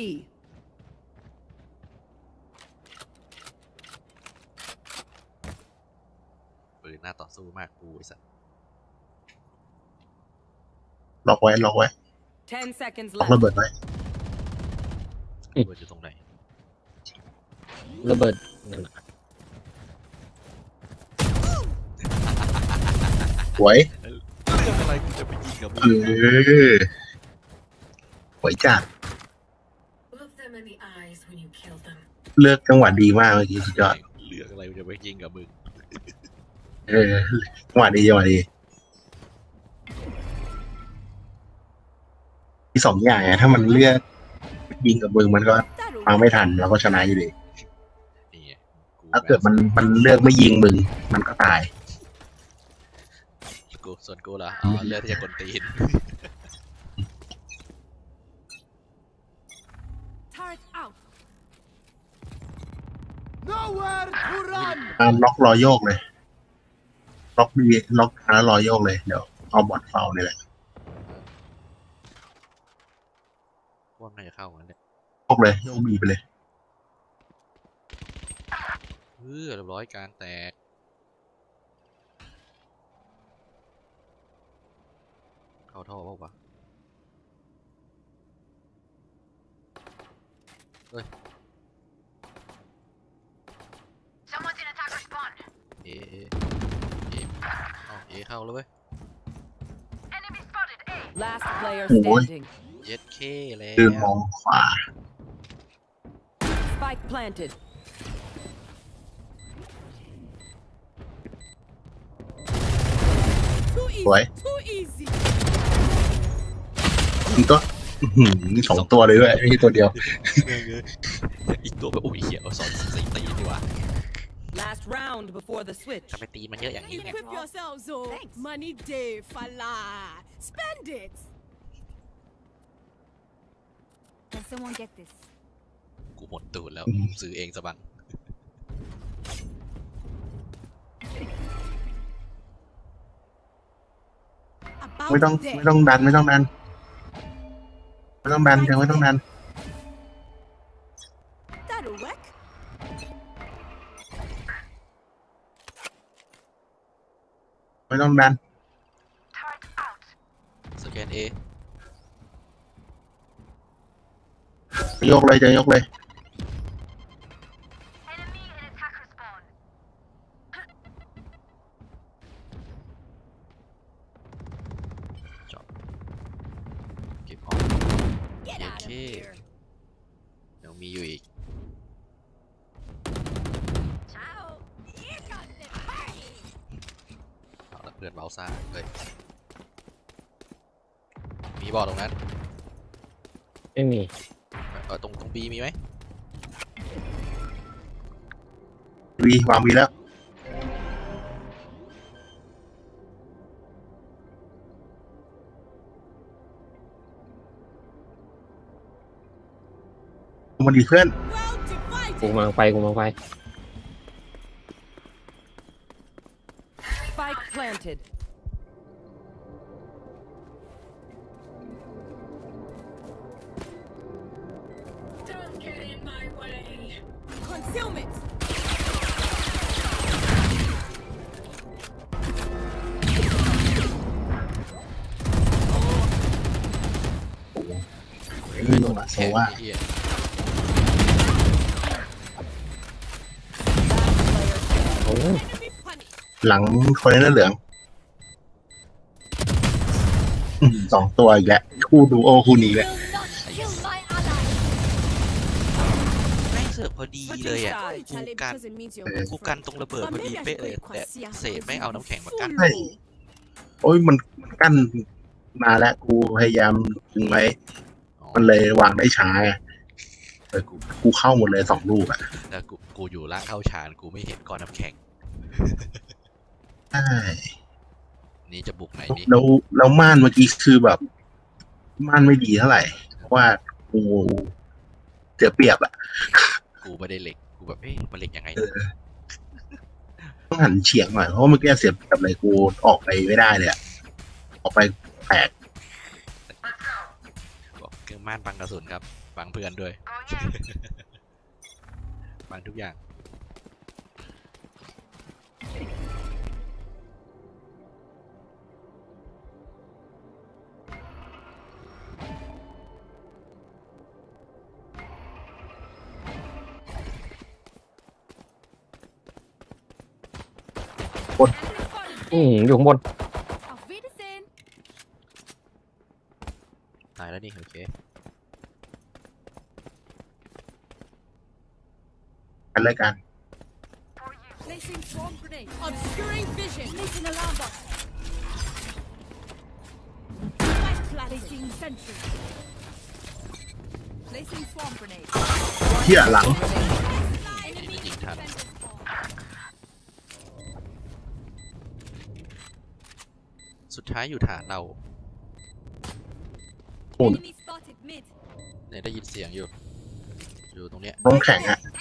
ปืนหน้าต่อสู้มากกูไอ้สัสล็อกไว้ล็อกไว้ 10 seconds ล็อก left. ระเบิดไว้กูอยู่ตรงไหนระเบิดนั่นน่ะสวยเรื่องอะไรกูจะไปยิงกับมึเอง อสวยจัด Look them in the eyes when you kill them. เลือกจังหวะดีมากเมื่อกี้สุดยอดเรื่องอะไรกูจะไปยิงกับมึงเออจังหวะดีจังหวะดีที่สองอย่างอะถ้ามันเลือกยิงกับมึงมันก็ That'll ฟังไม่ทันแล้วก็ชนะอยู่ดีนี่ไงกูถ้าเกิดมันเลือกไม่ยิงมึงมันก็ตายกูส่วนกูเหรออ๋อเลือกที่จะกดตีน turret out. Nowhere to run. ล็อกรอโยกเลย ล็อกดีล็อกแล้วรอโยกเลยเดี๋ยวเอาบอทเฝ้านี่แหละว่ามันน่าจะเข้ากันเนี่ยโยกเลยโยกบีไปเลยเรียบร้อยการแตกเข้าท่อเปล่าวะเฮ้ย Someone's in attacker spawn. เอเข้าแล้วเว้ย Enemy spotted A. Last player Ôi. standing. เย็ดเคแล้คือมวองขวา Spike planted. Too easy. Ủa? Too easy. มันก็สองตัวเลยด้วยไม่ใช่ตัวเดียวอีกตัวแบบโอ้ยเหี้ยเอาสองสี่ตีดีกว่า Last round before the switch. ทำไมตีมันเยอะอย่างนี้เนี่ย Equip yourselves, oh. Thanks. Money day, fala. Spend it. Can someone get this? กูหมดตูดแล้วอืมซื้อเองซะบ้าง About ไม่ต้อง there. ไม่ต้องดันไม่ต้องดันไม่ต้องดันยังไม่ต้องดัน That'll work. ไม่ต้องดัน Turret out. สแกนเอโยกเลยจะยกเลย Enemy in attacker spawn. Get โอ out เค of here. ยังมีอยู่อีก Ciao. Here comes the party. เอาละเพื่อนเบาซ่าเฮ้ยมีบอลตรงนั้นไม่มีตรงบีมีไหมวีวางวีแล้วมาดีเพื่อน Well กู divided. มาไปกูมาไป Spike planted. Don't get in my way. Concealment. นี่ลงมาโซว่าเหี้ยโอ้ย Enemy punished. หลังคนนั้นเหลือง2 ตัวอีกแล้วคู่ดูโอคู่นี้แหละ Will not kill my ally. แม่งเสิร์ฟพอดีเลยอ่ะ Switching กูกัน because it means you're กูกันตรงระเบิดพอดีเป๊ะเลยแต่เศษไม่เอาน้ำแข็งมากันใช่ โอ้ยมันกั้นมาแล้วกูพยายามดึงไว้ มันเลยวางได้ช้าไงกูเข้าหมดเลย2 ลูกอ่ะแล้วกูอยู่ล่างเข้าชานกูไม่เห็นก้อนน้ำแข็งใช่นี่จะบุกไหนนี่แล้วม่านเมื่อกี้คือแบบม่านไม่ดีเท่าไหร่เพราะว่ากูเสียเปรียบอ่ะกูไม่ได้เหล็กกูแบบมันเหล็กยังไงต้องหันเฉียงหน่อยเพราะว่าเมื่อกี้เสียเปรียบเลยกูออกไปไม่ได้เลยอะออกไปแตกบอกเครื่องม่านบังกระสุนครับบังเพื่อนด้วย บังทุกอย่างอยู่ข้างบน Auf Wiedersehen. ตายแล้วนี่โอเคกันเลยกัน Placing swarm grenade. Obscuring vision. Placing alarm bot. Placing sentry. Placing swarm grenade. เที่ยหลังนี่จะยิงทันสุดท้ายอยู่ฐานเรา Enemy spotted mid. เนี่ยได้ยินเสียงอยู่ตรงเนี้ยน้ำแข็งอ่ะ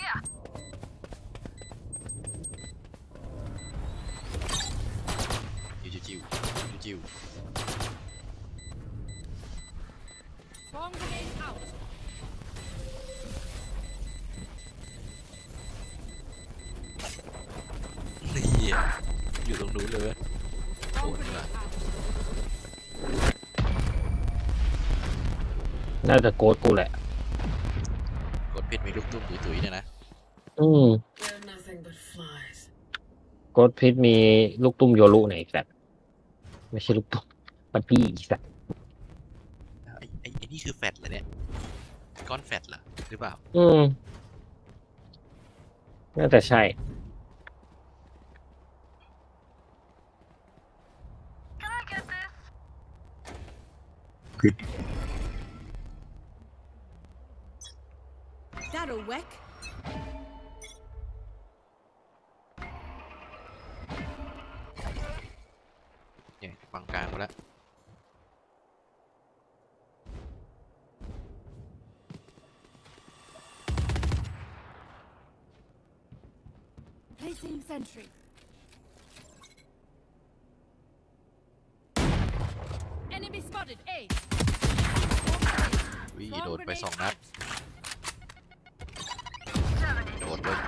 จิ้ว Swarm grenade out. นี่อยู่ตรงนู้นเลย Swarm grenade out. น่าจะโกดกูแหละกดพิษมีลูกตุ้มตุยๆเนี่ยนะ They're nothing but flies. โกดพิษมีลูกตุ้มโยรุไหนสัตว์ไม่ใช่ลูกตุ้มปัดปี้สัตว์ไอ้นี่คือแฟตเหรอเนี่ยก้อนแฟตเหรอหรือเปล่าน่าจะใช่ Can I get this? That'll work. เนี่ยฝั่งกลางมาแล้ว Placing sentry. Enemy spotted. A. วิโดนไป2 นัดโดนเลย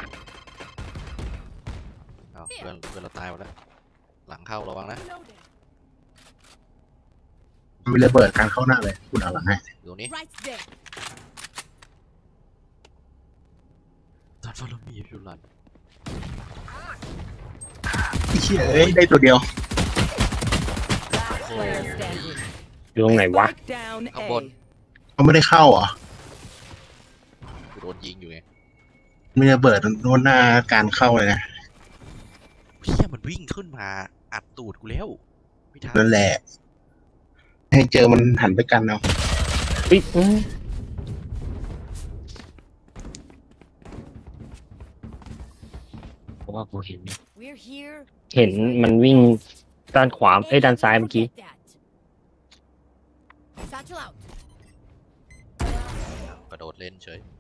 เอาเพื่อนเราตายหมดแล้วหลังเข้าระวังนะ Reloading. มีระเบิดการเข้าหน้าเลยคุณเอาหลังให้ตรงนี้ Right there. ตอนฟอลโล่มีอยู่หลังเชี่ยเอ้ยได้ตัวเดียว Last player standing. อยู่ตรงไหนวะ Spike down Come on. A. เขาไม่ได้เข้าเหรอกูโดนยิงอยู่ไงไม่ได้เบิดโดนหน้าการเข้าเลยนะเฮียมันวิ่งขึ้นมาอัดตูดกูแล้วไม่ทันนั่นแหละ ให้เจอมันหันไปกันเอาอุ๊ยเพราะว่ากูเห็น We're here. เห็นมันวิ่งด้านขวาด้านซ้ายเมื่อกี้ Forget that. Satchel out. กระโดดเล่นเฉย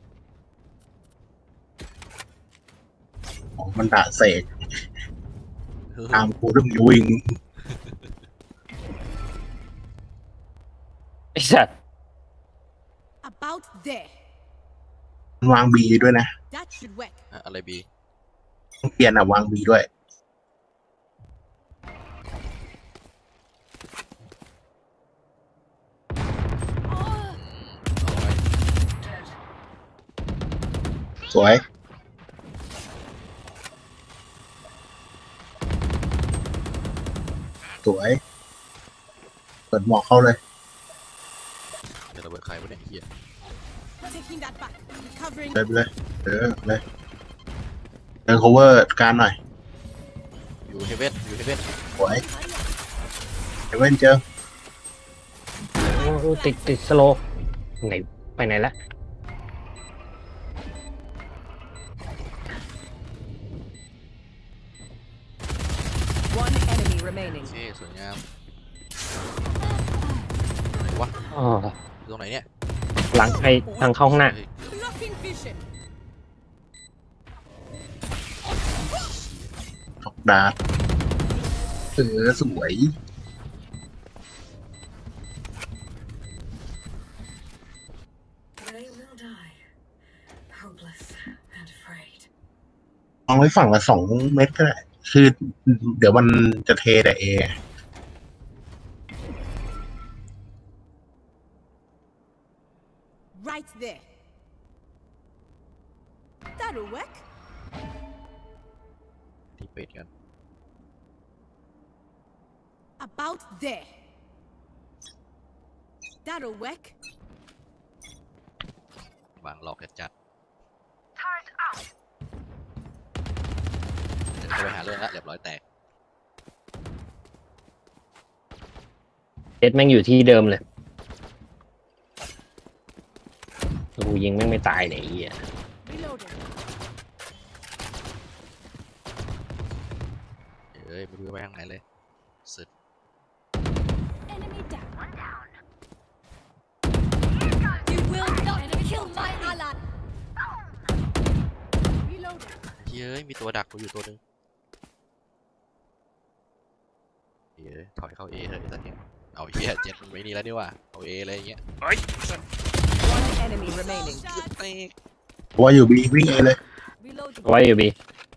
ของมันด่าเสกตามกูต้องวิ่งไอ้สัตว์ About there. มันวางบีด้วยนะ That should work. อะไรบีเปลี่ยนวางบีด้วย สวย สวย เปิดหมอกเข้าเลยจะระเบิดใครวะเนี่ยเฮีย Taking that back. Recovering. เลยไปเลยเลยเดิน cover การหน่อยอยู่เฮเว่นอยู่เฮเว่นสวยเฮเว่นเจอโอ้ติดสโลว์ไหนไปไหนละ One enemy remaining. โอเคสวยงามไหนวะอ๋ออยู่ตรงไหนเนี่ยหลังไปทางเข้าข้างหน้าเฮ้ย Blocking vision. ตกดาร์ทสวย They will die. Hopeless and afraid. ลองไว้ฝั่งละ2 เม็ดก็ได้ คือเดี๋ยวมันจะเทแต่เอ Right there. That'll work. ที่เป็ดกัน About there. That'll work. วางหลอกจัด Turret out. ๆจะเข้าไปหาเรื่องละเรียบร้อยแตกเจ็ดแม่งอยู่ที่เดิมเลยกูยิงแม่งไม่ตายเนี่ยไอ้เหี้ย Reloading. เอ้ยไม่รู้ไปทางไหนเลยสุด Enemy down. One down. You will not kill my ally. Reloading. เฮ้ยมีตัวดักกูอยู่ตัวหนึงเฮ้ยถอยเข้าเอเถอะไอ้สัตว์เนี่ยเอาเฮียเจ็ดมันไม่นี่แล้วนี่ว่าเอาเออะไรอย่างเงี้ยเฮ้ยสัตว์ One enemy remaining. เกือบแตกว่าอยู่บีวิ่งเอเลย Reloading. ไว้อยู่บี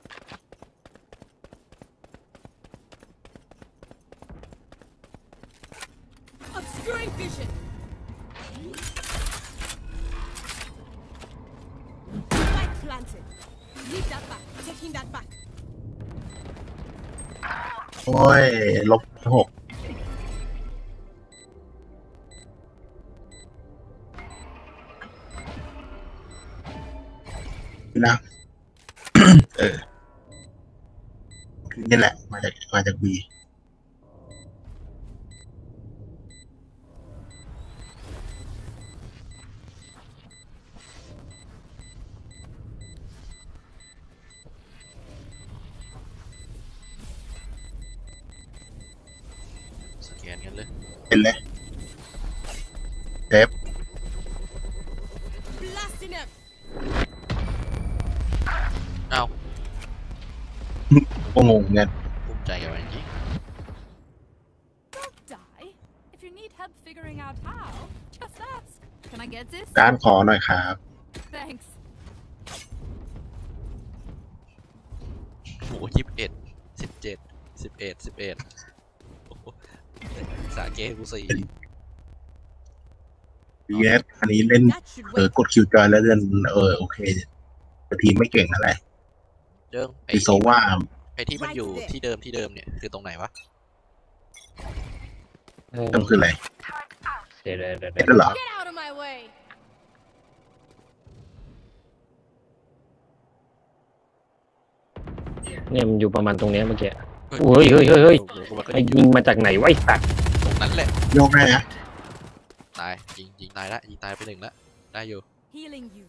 Obscuring vision. Spike planted. Leave that back. Taking that back. โอ้ย-6นะ นี่แหละ มาจากบีสแกนกันเลยเป็นเลยเซฟ Blasting him. เอ้าก็งงเงี้ยภูมิใจกับมันจริง Don't die. If you need help figuring out how, just ask. Can I get this? การขอหน่อยครับ Thanks. โอ้21 17 11โอ้โหสาเกกู4 BS อันนี้เล่น That should work. กดคิวจอยแล้วเล่นโอเคแต่ทีมไม่เก่งอะไรเจิ้งไอโซว่าไอที่มันอยู่ที่เดิมเนี่ยคือตรงไหนวะต้องคืออะไรเเดี๋ยวเห็นแล้วเหรอ Get out of my way. เนี่ยมันอยู่ประมาณตรงเนี้ยเมื่อกี้เฮ้ยไอ้ยิงมาจากไหนวะไอ้สัตว์ตรงนั้นแหละโยกได้นะตายยิงตายละยิงตายไป1ละได้อยู่ Healing you.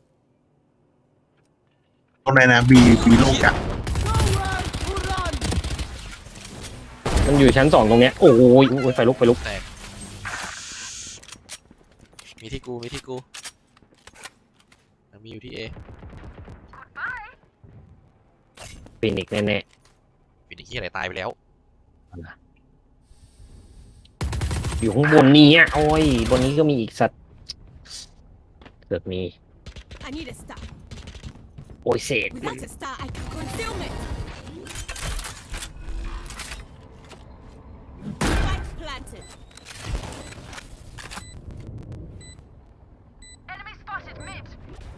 โยกได้นะมีโลกอะ Nowhere to run. มันอยู่ชั้น2ตรงเนี้ยโอ้ยไฟลุกแตกมีที่กูยังมีอยู่ที่ A ฟินิกซ์แน่เป็นที่อะไรตายไปแล้วๆอยู่ข้างบนนี้โอ้ยบนนี้ก็มีอีกสัตว์เกิดมี I need a star. โอ้ยเศษ Without a star, I can consume it. Spike planted. Enemy spotted mid.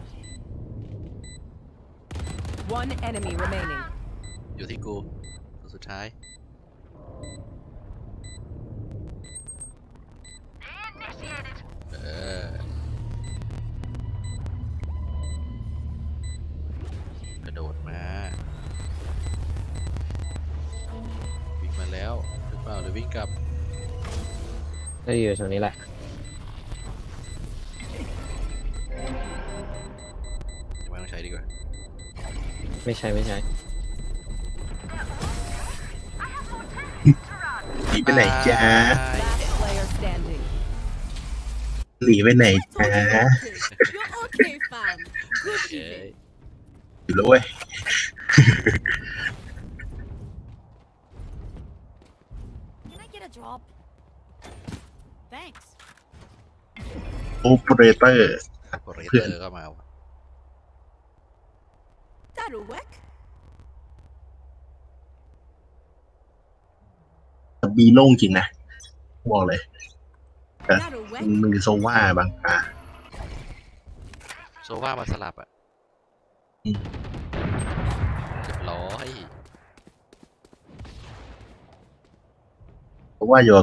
One enemy remaining. อยู่ที่กูตัวสุดท้าย Initiated. กระโดดมาวิ่งมาแล้วหรือเปล่าหรือวิ่งกลับก็อยู่ตรงนี้แหละไม่ต้องใช้ดีกว่าไม่ใช่หนีไปไหนจ้า Last player standing. หนีไปไหนจ้า You're okay, fam. Good เอ้ย evening. อยู่แล้วเว้ย Can I get a drop? Thanks. โอเปอเรเตอร์โอเปอเรเพื่เตอนอร์ก็มาว่ะ That'll work. บีโล่งจริงนะบอกเลย That'll work. มันคือโซว่าบางตาโซว่ามาสลับอ่ะอืมเรียบร้อยเพราะว่าอยู่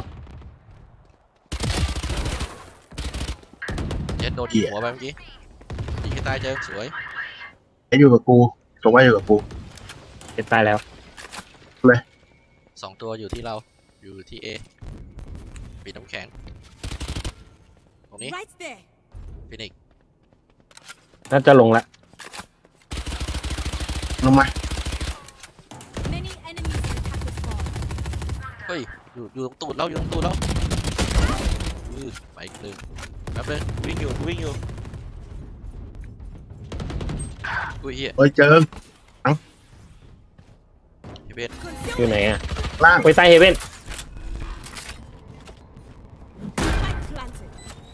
เจ็ดโดนยิงหัวไปเมื่อกี้ยิงให้ตายเจอสวยอยู่กับกูโซว่าอยู่กับกูจะตายแล้ว 2 ตัวอยู่ที่เราอยู่ที่ A ปีน้ำแข็งตรงนี้ Right there. ฟินิกซ์น่าจะลงละลงมา Many enemies attack the spawn. เฮ้ยอยู่ตรงตูดเราไปอีกนึงแป๊บนึงวิ่งอยู่อุ้ยเหี้ยเอ้ยเจอเฮเบนอยู่ไหนอะล่างไปใต้เฮเว่น Spike planted.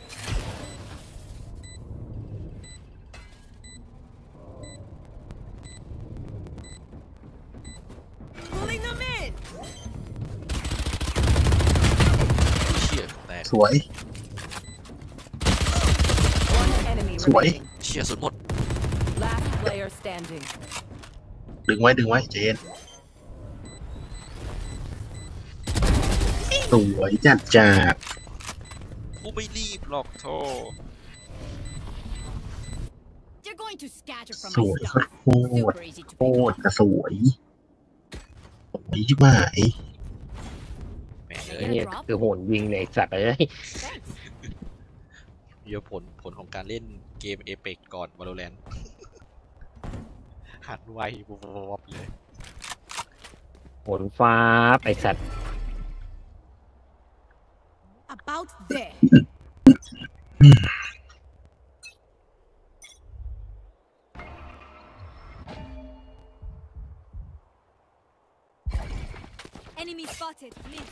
Pulling them in. เชี่ยแตกสวย One enemy Sủi. remaining. เชี่ยสุดหมด Last player standing. ดึงไว้เจนสวยจัดกูไม่รีบหรอกโธ่ They're going to scatter from ส my วย stuff. โคตร Super easy to โค pick ต up. รจะสวยชิบหายแหม่ไอ้เลยเนี่ยคือโหนยิงเลยสัตว์เลย Thanks. เดี๋ยวผลของการเล่นเกม Apex ก่อน Valorant หันไววบเลยโหนฟ้าไอสัตว์ About there. Enemy spotted. Mid.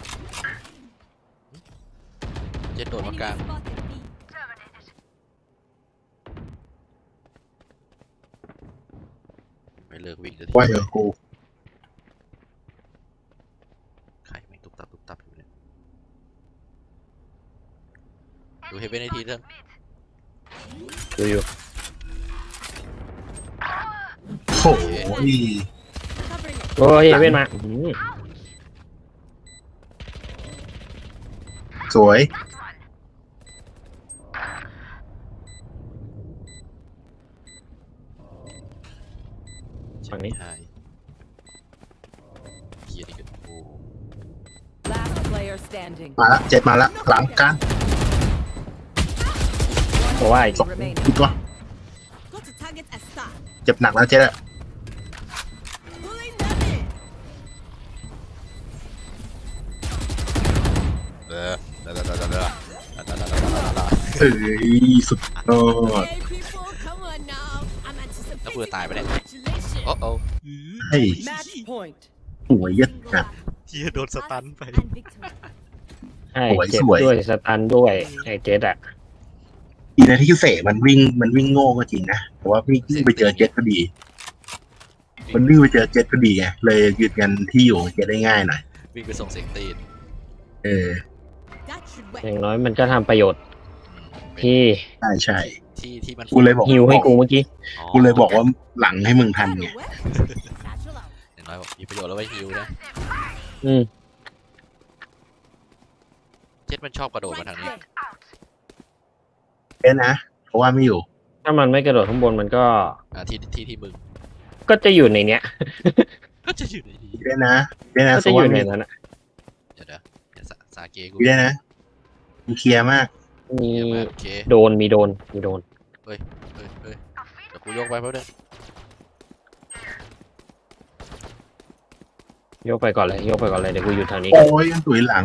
เจ็ดโดดมากลาง Enemy spotted. B. Terminated. ไม่เลิกวิ่งสักทีว่าอยู่กับกูใครไม่งตุบตับอยู่เนี่ยดูเฮเบนไอทีเถอะอยู่โอ้ย Covering it. โอ้ยเฮเว่นมาสวย standing. มาแล้วเจ็ดมาแล้วหลังกลางเพราะว่าสอง Remaining. อีกตัว Got to target a star. เจ็บหนักแล้วเจ็ดอะ Pulling them in. เอ้ยสุดยอด Hey people, come on now. I'm anticipating. แล้วกูจะตายไปเนี่ย Congratulations. โอ้โอ้เฮ้ย Match point. สวยยัดแบบเฮียโดนสตันไป And victory. ใช่สวยเจ็บสวยด้วยสตันด้วยไอ้เจ็ดอะอีนะที่เสมันวิ่งโง่ก็จริงนะแต่ว่าวิ่งไปเจอเจ็ดพอดี มันวิ่งไปเจอเจ็ดพอดีไงเลยยืนกันที่อยู่เจ็ดได้ง่ายหน่อยวิ่งไปส่งเสียงตีนเออ That should อ work. ย่างน้อยมันก็ทำประโยชน์ ที่ใช่ที่มันกูเลยบอกฮิวให้กูเมื่อกี้กูเลยบอกว่าหลังให้มึงทัน That'll ไง work. Satchel out. อย่างน้อยบอกมีประโยชน์แล้วไว้ฮิวนะอืมเจ็ดมันชอบกระโดดมา Right ทางนี้ there. เอ๊ะนะเพราะว่าไม่อยู่ถ้ามันไม่กระโดดข้างบนมันก็ที่มึงก็จะอยู่ในเนี้ยก็จะอยู่ในนี้เอ๊ะนะเอ๊ะนะก็โซจะอว่ายู่ในมีนั้นอะเดี๋ยวสาเกกูเอ๊ะนะมีเคลียร์มากมีเดี๋ยวมาโอเคโดนมีโดนเฮ้ยเดี๋ยวกูยกไปแป๊บนึงยกไปก่อนเลยเดี๋ยวกูอยู่ทางนี้โอ้ยยังตุ๋ยหลัง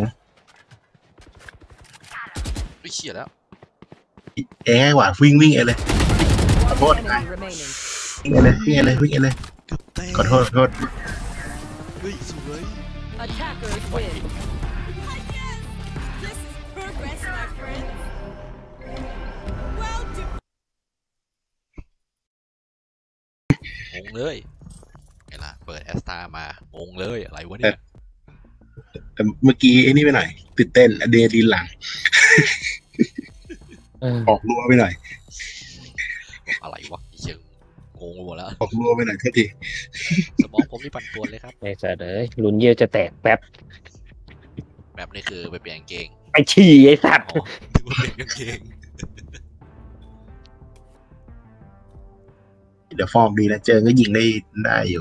ไม่เชี่ยแล้วเอ๊ะง่ายกว่าวิ่งเองเลยขอโทษ Enemy remaining. วิ่งเองเลยกับแต้ขอโทษเฮ้ยสวย Attackers win. This is progress, my friend. Well done. งงเลยไงล่ะเปิดแอสตามางงเลยอะไรวะเนี่ยแต่เมื่อกี้ไอ้นี่ไปหน่อยตื่นเต้นอะดรีนาลีนหลัง ออกรัวไปหน่อยอะไรวะไอ้เชิงงงไปหมดแล้วออกรัวไปหน่อยเท่าทีสมองผมนี่ปั่นป่วนเลยครับไอ้สัตว์เอ้ยลุ้นเยี่ยวจะแตกแป๊บแบบนี้คือไปเปลี่ยนกางเกงไอ้ฉี่ไอ้สัตว์อ๋อถือว่าเป็นกางเกงเดี๋ยวฟอร์มดีนะเจอก็ยิงได้อยู่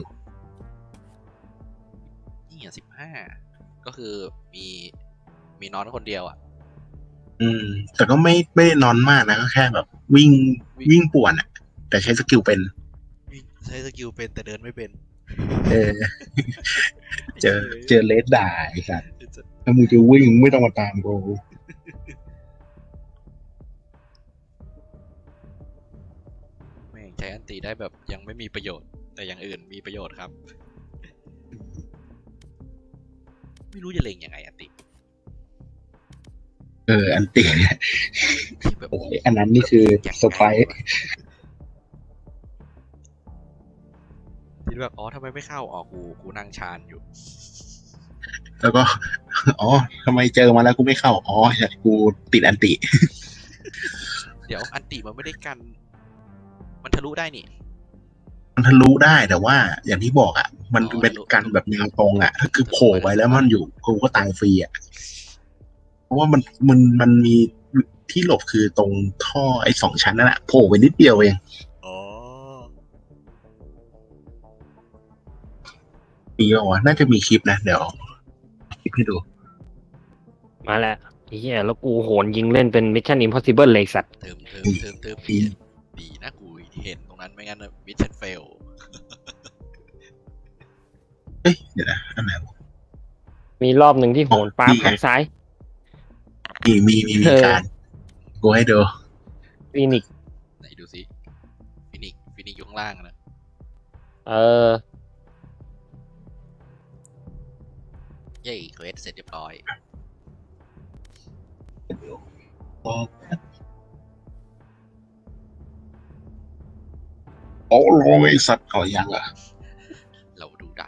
นี่อ่ะ15ก็คือมีนอนคนเดียวอ่ะแต่ก็ไม่ได้นอนมากนะก็แค่แบบวิ่งป่วนอ่ะ แต่ใช้สกิลเป็นใช้สกิลเป็นแต่เดินไม่เป็นเออ เจอเลสด่าไอ้สัตว์ถ้ามึงจะวิ่งไม่ต้องมาตามกูแม่งใช้อันตีได้แบบยังไม่มีประโยชน์ แต่อย่างอื่นมีประโยชน์ครับ ไม่รู้จะเล็งยังไงอันติอันตีเนี่ยที่แบบโอ้ยอันนั้นนี่คือเซอร์ไพรส์ที่แบบอ๋อทำไมไม่เข้าอ๋อกูนั่งชานอยู่แล้วก็ อ๋อทำไมเจอมาแล้วกูไม่เข้าอ๋อกูติดอันติเดี๋ยวอันติมันไม่ได้กันมันทะลุได้นี่มันทะลุได้แต่ว่าอย่างที่บอกอ่ะ มันเป็นการแบบแนวตรงอ่ะถ้าคือโผล่ไปแล้วมันอยู่กูก็ตายฟรีอ่ะเพราะว่ามันมีที่หลบคือตรงท่อไอ้2 ชั้นนั่นแหละโผล่ไปนิดเดียวเองอ๋อมีป่าวะน่าจะมีคลิปนะเดี๋ยวคลิปให้ดูมาแล้วไอ้เหี้ยแล้วกูโหนยิงเล่นเป็น Mission Impossible เลยสัตว์เติมดีนะกูเห็นตรงนั้นไม่งั้นมิชชั่นเฟลเอ้ยเดี๋ยวนะอันไหนวะมีรอบหนึ่งที่โหนฟ้าหันซ้ายมีการกูให้ดูคลินิกไหนดูสิฟินิกอยู่ข้างล่างนะ เย้เควสเสร็จเรียบร้อยโอ้โหไอ้สัตว์ก่อยังอ่ะเราดูดัน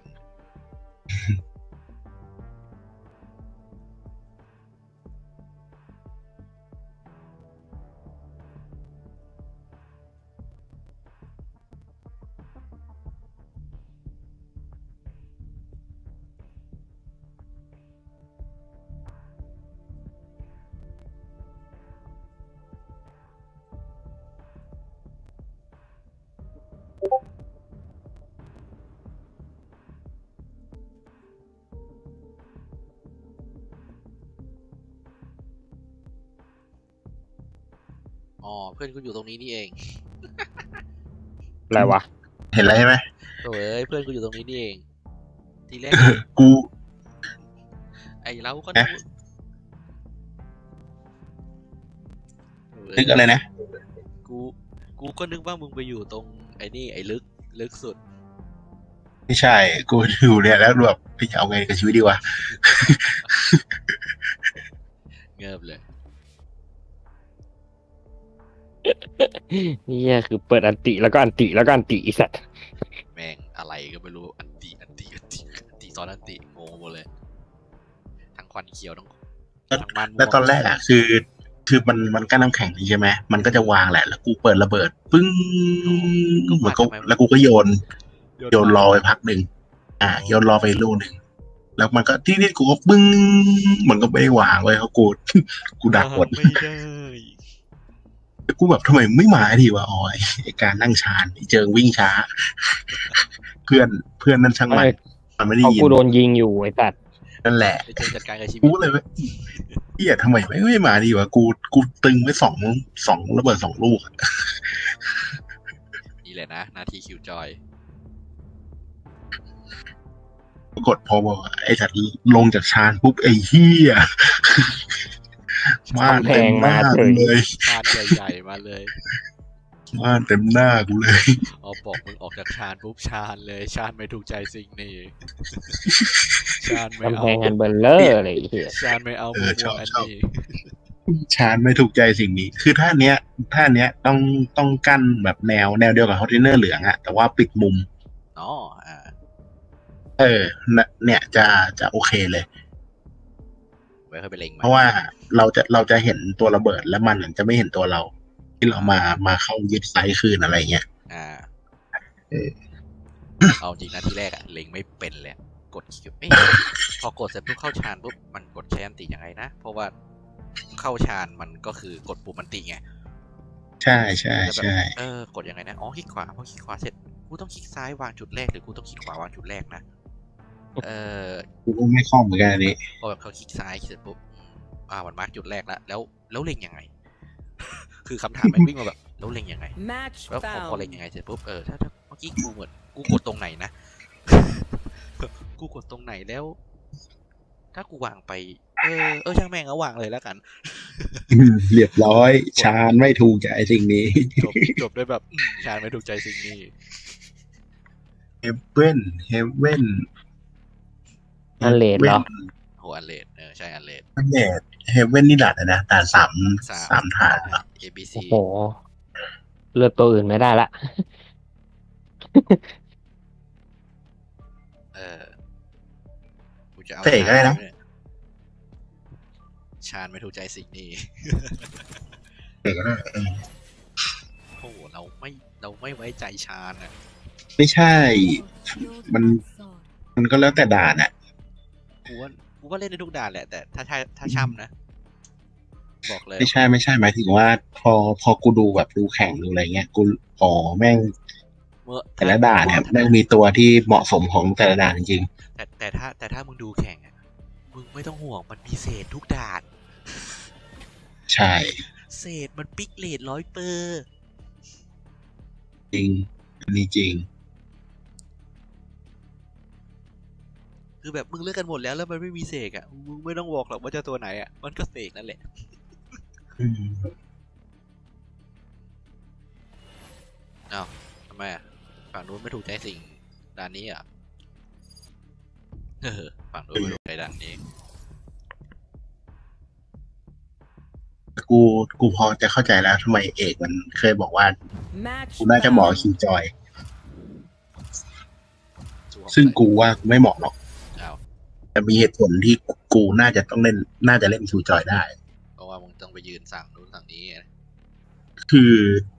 อ๋อเพื่อนกูอยู่ตรงนี้นี่เองอะไรวะเห็นแล้วใช่ไหมโอ้ยเพื่อนกูอยู่ตรงนี้นี่เอง ทีแรกกูไอ้เราก็นึกอะไรนะกูก็นึกว่ามึงไปอยู่ตรงไอ้นี่ไอ้ลึกสุดไม่ใช่ กูดูเนี่ยแล้วแบบพี่จะเอาไงกับชีวิตดีวะเงิบเลยนี่คือเปิดอันติแล้วก็อันติแล้วก็อันติอีสัตว์แม่งอะไรก็ไม่รู้อันตีซ้อนอันตีงงหมดเลย ทั้งควันเขียวทั้งมันแล้วตอนแรกอ่ะคือมันกั้นน้ำแข็งนี่ใช่ไหมมันก็จะวางแหละแล้วกูเปิดระเบิดปึ้งมันก็แล้วกูก็โยนรอไปพักหนึ่งโยนรอไปลูกหนึ่งแล้วมันก็ที่นี่กูก็ปึ้งมันก็ไม่ได้วางไว้เขากูดักหมดไม่ได้กูแบบทำไมไม่มาทีวะอ๋อไอการนั่งชานเจิงวิ่งช้า เพื่อนนั่นช่างมันไม่ได้เอายินกูโดนยิงอยู่ไอ้สัตว์นั่นแหละไปเจอจัดการกับชีวิตกูเลยว่าเหี้ยทำไมไม่มาดีวะกูตึงไว้สองระเบิด2 ลูกนี่แหละนะหน้าที่คิวจอยปรากฏพอไอ้สัตว์ลงจากชานปุ๊บไอ้เหี้ยม่านเต็มหน้ากูเลยชาญใหญ่ๆมาเลยม่านเต็มหน้ากูเลยเอาบอกมึงออกจากชาญปุ๊บชาญเลยชาญไม่ถูกใจสิ่งนี้ชาญไม่กำเอาแพงอันเบลเลอร์อะไรเหี้ยชาญไม่เอามึงอันนี้ชานไม่ถูกใจสิ่งนี้ คือท่าเนี้ยต้องกั้นแบบแนวเดียวกับคอนเทนเนอร์เหลืองอะแต่ว่าปิดมุมอ๋อเนี่ยจะโอเคเลยไว้ค่อยไปเล็งมาเพราะว่าเราจะเห็นตัวระเบิดแล้วมันจะไม่เห็นตัวเรา ที่เรามาเข้ายึดไซส์คืนอะไรเงี้ยเอาจริงนะที่แรกอะเล็งไม่เป็นเลยกดคิวพอกดเสร็จปุ๊บเข้าชานปุ๊บมันกดใช้อันติยังไงนะเพราะว่าเข้าชานมันก็คือกดปุ่มอันติไงใช่กดยังไงนะอ๋อคลิกขวาพอคลิกขวาเสร็จกูต้องคลิกซ้ายวางจุดแรกหรือกูต้องคลิกขวาวางจุดแรกนะกูไม่คล่องเหมือนกันอันนี้พอแบบเขาคลิกซ้ายเสร็จปุ๊บมันมาร์กจุดแรกแล้วเล็งยังไง คือคำถามมันวิ่งมาแบบแล้วเล็งยังไงแล้วพอเล็งยังไงเสร็จปุ๊บถ้าเมื่อกี้กูเหมือนกูกดตรงไหนนะ กูกดตรงไหนแล้ว ถ้ากูวางไปช่างแม่งเอาวางเลยแล้วกันเรียบร้อยชานไม่ถูกใจสิ่งนี้จบด้วยแบบชานไม่ถูกใจสิ่งนี้เฮเว่นอันเลดเหรอโหอันเลดใช่อันเลดเฮเว่นนี่ด่านนะด่าน3ฐาน ABC โอ้โหเลือกตัวอื่นไม่ได้ละกูจะเอาเตะก็ได้นะชาญไม่ถูกใจสิ่งนี้เตะก็ได้โอ้โหเราไม่ไว้ใจชาญอ่ะไม่ใช่มันก็แล้วแต่ด่านอ่ะกูก็เล่นได้ทุกด่านแหละแต่ถ้าช่ำนะบอกเลยไม่ใช่หมายถึงว่าพอกูดูแบบดูแข่งดูอะไรเงี้ยกูแม่งแต่ละด่านเนี่ยแม่งมีตัวที่เหมาะสมของแต่ละด่านจริงๆแต่ถ้ามึงดูแข่งอ่ะมึงไม่ต้องห่วงมันมีเศษทุกด่านใช่เศษมันปิกเลท100% จริงอันนี้จริงคือแบบมึงเลือกกันหมดแล้วมันไม่มีเสกอ่ะมึงไม่ต้องบอกหรอกว่าจะตัวไหนอ่ะมันก็เสกนั่นแหละอ้าวทำไมอ่ะฝั่งนู้นไม่ถูกใจสิ่งด่านนี้อ่ะฝั่งนู้นไม่ถูกใจด่านนี้กูพอจะเข้าใจแล้วทำไมเอกมันเคยบอกว่ากูน่าจะเหมาะคิวจอยซึ่งกูว่าไม่เหมาะหรอกแต่มีเหตุผลที่กูน่าจะเล่นคิวจอยได้เพราะว่ามึงต้องไปยืนสั่งนู้นสั่งนี้คือ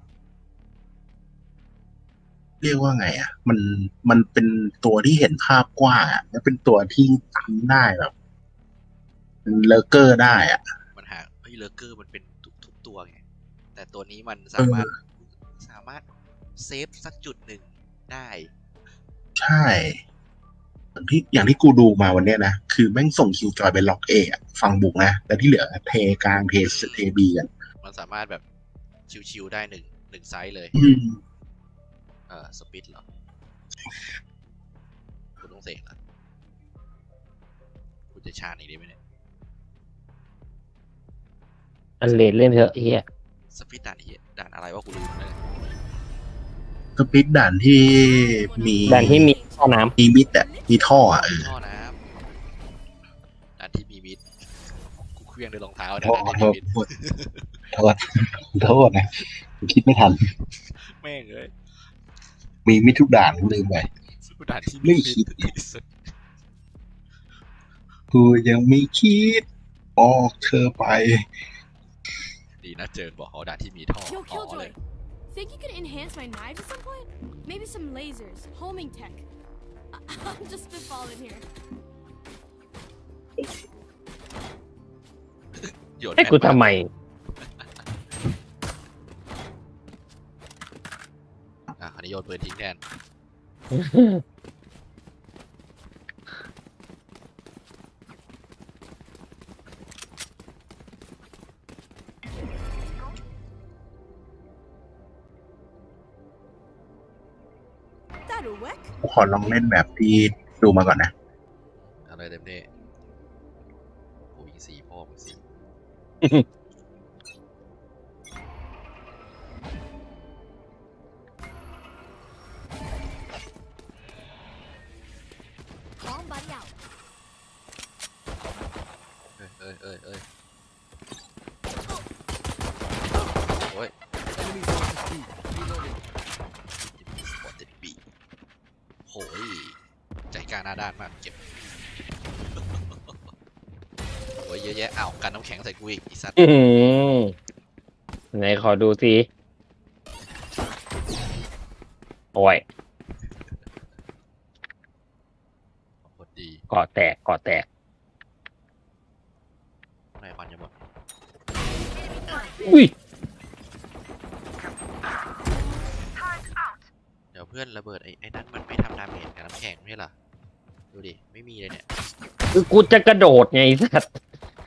เรียกว่าไงอ่ะมันเป็นตัวที่เห็นภาพกว้างอ่ะและเป็นตัวที่ทำได้แบบเลเกอร์ได้อ่ะมันหาเลเกอร์มันเป็นทุกตัวไงแต่ตัวนี้มันสามารถเซฟสักจุดหนึ่งได้ใช่อย่างที่กูดูมาวันเนี้ยนะคือแม่งส่งคิวจอยไปล็อกเอฟังบุกนะแต่ที่เหลือเทกลางเทบีกันมันสามารถแบบชิวๆได้หนึ่งไซส์เลยสปิดเหรอคุณต้องเสกเหรอคุณจะชาญอีกได้ไหมเนี่ยอันเลดเล่นเถอะเฮียสปิดด่านนี้ด่านอะไรวะกูลืมเลยสปิดด่านที่มีด่านที่มีท่อน้มีมิดอ่ะมีท่ออ่ะท่อน้ำด่านที่มีมิดกูเคลื่องด้วยรองเท้าโทด่านษที่โทมีษมิดโทษนะคิดไม่ทันแม่งเลยมีมิดทุกด่านลืมไปด่านที่ไม่มีคิมิดดกูยังไม่คิดออกเธอไปดีนะเจอบอกเขาด่านที่มีท่อ Yo, อ๋อเลย Killjoy. Think you could enhance my knives at some point? Maybe some lasers, homing tech. I'm just spitballing here. โยนำให้กูทำไมอันนี้โยนปืนทิ้งแทนขอลองเล่นแบบที่ดูมาก่อนนะอะไรเต็มที่โอ้ยสีพ่อมึงสี Bomb buddy out. เอ้ยโอ้ยspotted B โหยใจกล้าหน้าด้านมากเก็บโอ้ยเยอะแยะอ้าวกันน้ำแข็งใส่กูอีกไอ้สัตว์ไหนขอดูสิโอ้ยโคตรดีเกาะแตกไหนควันจะหมดอุ้ยเดี๋ยวเพื่อนระเบิดไอ้นั่นมันไม่ทำดาเมจกับน้ำแข็งไม่ใช่เหรอดูดิไม่มีเลยเนี่ยคือกูจะกระโดดไงไอ้สัตว์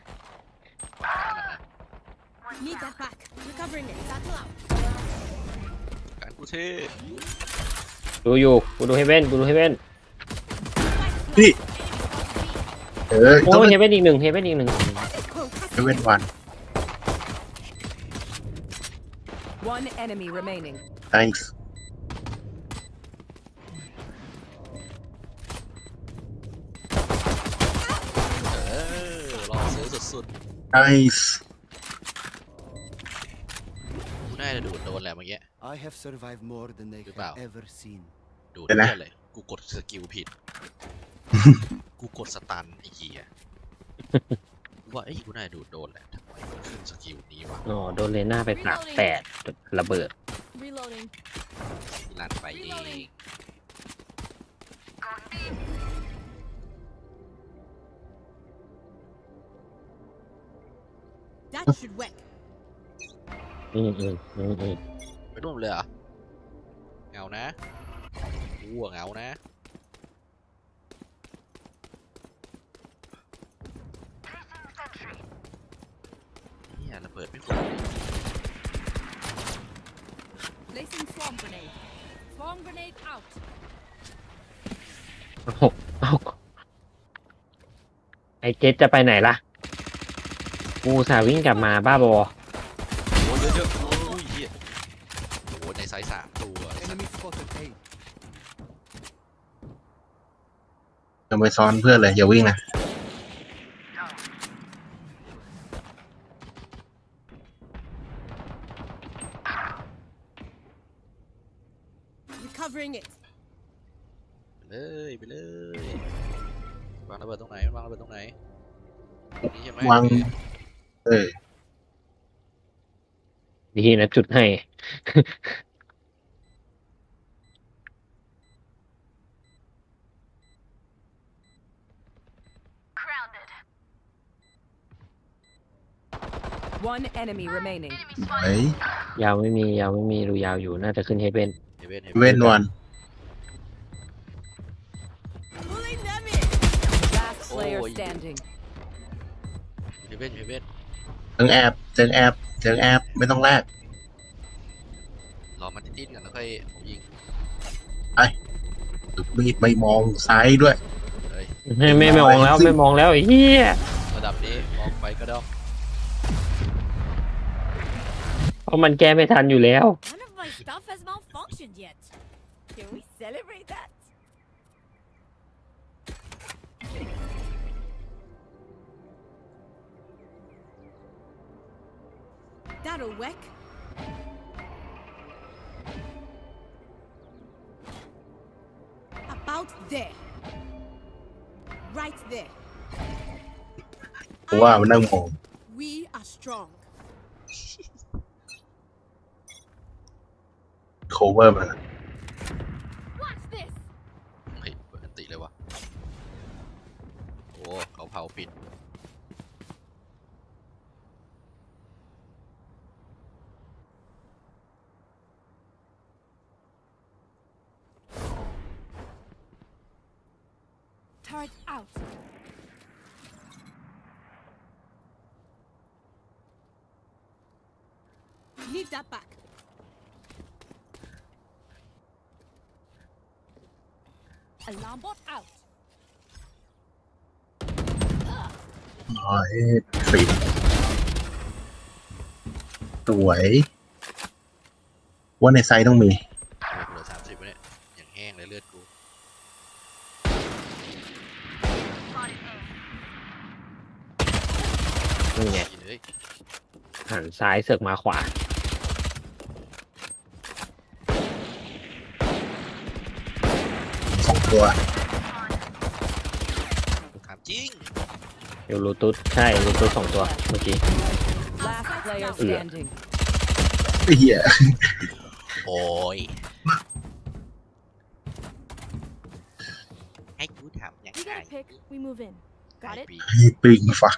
Need that back. Recovering it. Satchel out. การกูเท่ดูอยู่กูดูเฮเว่นนี่โอ้เฮเว่นอีกหนึ่งเว้นวัน One enemy remaining. thanks รอซื้อสุด nice ๆกูน่าจะดูดโดนแหละเมื่อกี้ I have survived more than they have Wow. ever seen. ดูดเดี๋ยวนะเพื่อนเลยกูกดสกิลผิด กูกดสตันไอ้เหี้ยว่าไอ้ยกูน่าจะดูดโดนแหละทำไมมันขึ้นสกิลนี้วะอ๋อโดนเลน่าไป38ระเบิด Reloading. ลั่นไปเอง That should work. ไปร่วมเลยเหรอเหงานะกูเหงานะเนี่ยระเบิดไม่ควร Placing swarm grenade. Swarm grenade out. เอาไอเจสจะไปไหนล่ะ กูสาวิ่งกลับมาบ้าบอโอ้เยอะๆโอ้ยเหี้ยโอ้ในไซส์3 ตัว Enemy spotted A. จะไปซ้อนเพื่อนเลยอย่าวิ่งนะ Recovering it. ไปเลยวางระเบิดตรงไหนวางระเบิดตรงไหนนี่ใช่ไหมวางดีนะจุดให้ One enemy remaining. เฮ้ยยาวไม่มีรูยาวอยู่น่าจะขึ้นเฮเว่นเว้นวัน Pulling them in. Last player standing. เฮเว่นเจิงแอบไม่ต้องแลกมันติดๆกันแล้วค่อยยิงมีดไม่มองซ้ายด้วยเฮ้ยไม่มองแล้วไม่มองแล้วไอ้เหี้ยระดับนี้มองไปก็ด้อมเพราะมันแก้ไม่ทันอยู่แล้ว None of my stuff has malfunctioned yet. Can we celebrate that? That'll work. About there. Right there. เพราะว่ามันนั่งมอง We are strong. cover มัน Watch this. เฮ้ยเปิดอันติเลยวะโอ้เขาเผาปิด Turret out. Leave that back. Alarm bot out. อ๋อปิดสวยว่าในไซต์ต้องมีเหลือ30วะเนี่ยอย่างแห้งเลยเลือดกูนี่ไงกินเลยหันซ้ายเสือกมาขวา 2 ตัวถามจริงเดี๋ยวรูตุสใช่รูตุส2 ตัวเมื่อกี้ Last player standing. ไอ้เหี้ยโอ้ยให้กูถามอย่าง We ไร got a pick. We move in. Got it? ปีให้ปิงฟัก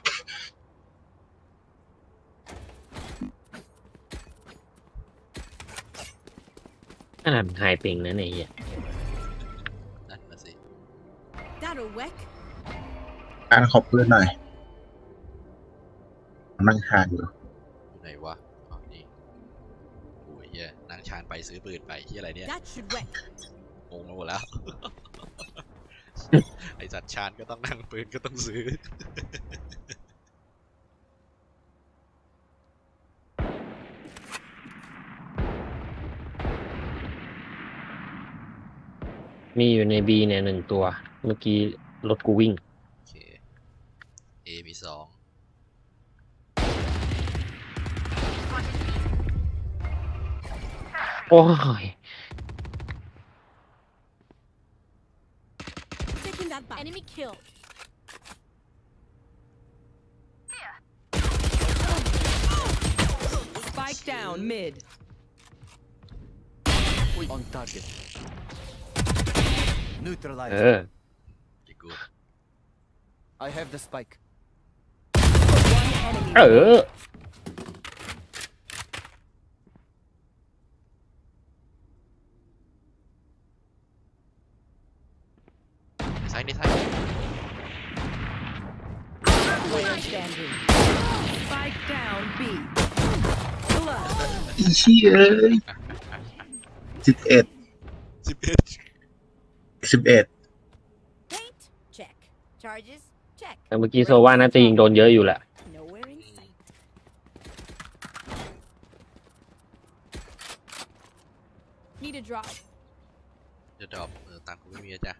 ขนาดไฮปิงนะเนี่ยไอ้เหี้ยนั่นน่ะสิ That'll work. การขอบเพื่อนหน่อยนั่งทานอยู่อยู่ไหนวะอ๋อนี่โอ้ยเฮียนางชานไปซื้อปืนไปเฮียอะไรเนี่ย That should work. งงไปหมดแล้ว ไอสัตว์ชานก็ต้องนั่งปืนก็ต้องซื้อมีอยู่ในบีเนี่ย1 ตัว เมื่อกี้รถกูวิ่งโอเค A มี2 โอ้ย Taking that back. Enemy killed. Spike down mid. On target. Neutralize. จิกู I have the spike. One enemy. ในไซด์ Player standing. Spike down B. Blood. อีเชี่ยเอ้ย11 Paint. Check. Charges. Check. แต่เมื่อกี้โซว่าน่าจะยิงโดนเยอะอยู่แหละ Nowhere in sight. Need a drop. จะดรอปตังค์กูไม่มีจ้ะ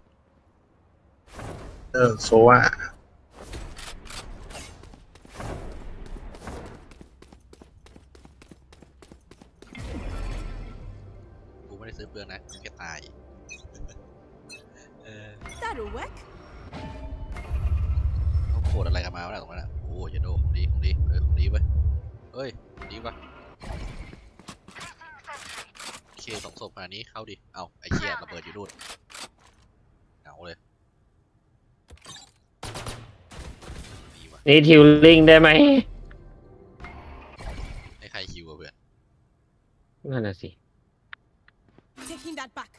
โซว่ากูไม่ได้ซื้อเปลืองนะกูแค่ตาย That'll work. เขาโคตรอะไรกันมาวะตรงนั้นอ่ะโอ้ยอย่าโดของดีของดีของดีเว้ยเฮ้ยของดีปะเค2 ศพขนาดนี้เข้าดิเอ้าไอ้เหี้ยระเบิดอยู่นู่นเหงาเลยดีวะนี่ทิวลิงได้ไหมให้ใครฮิวอะเพื่อนนั่นน่ะสิ Taking that back.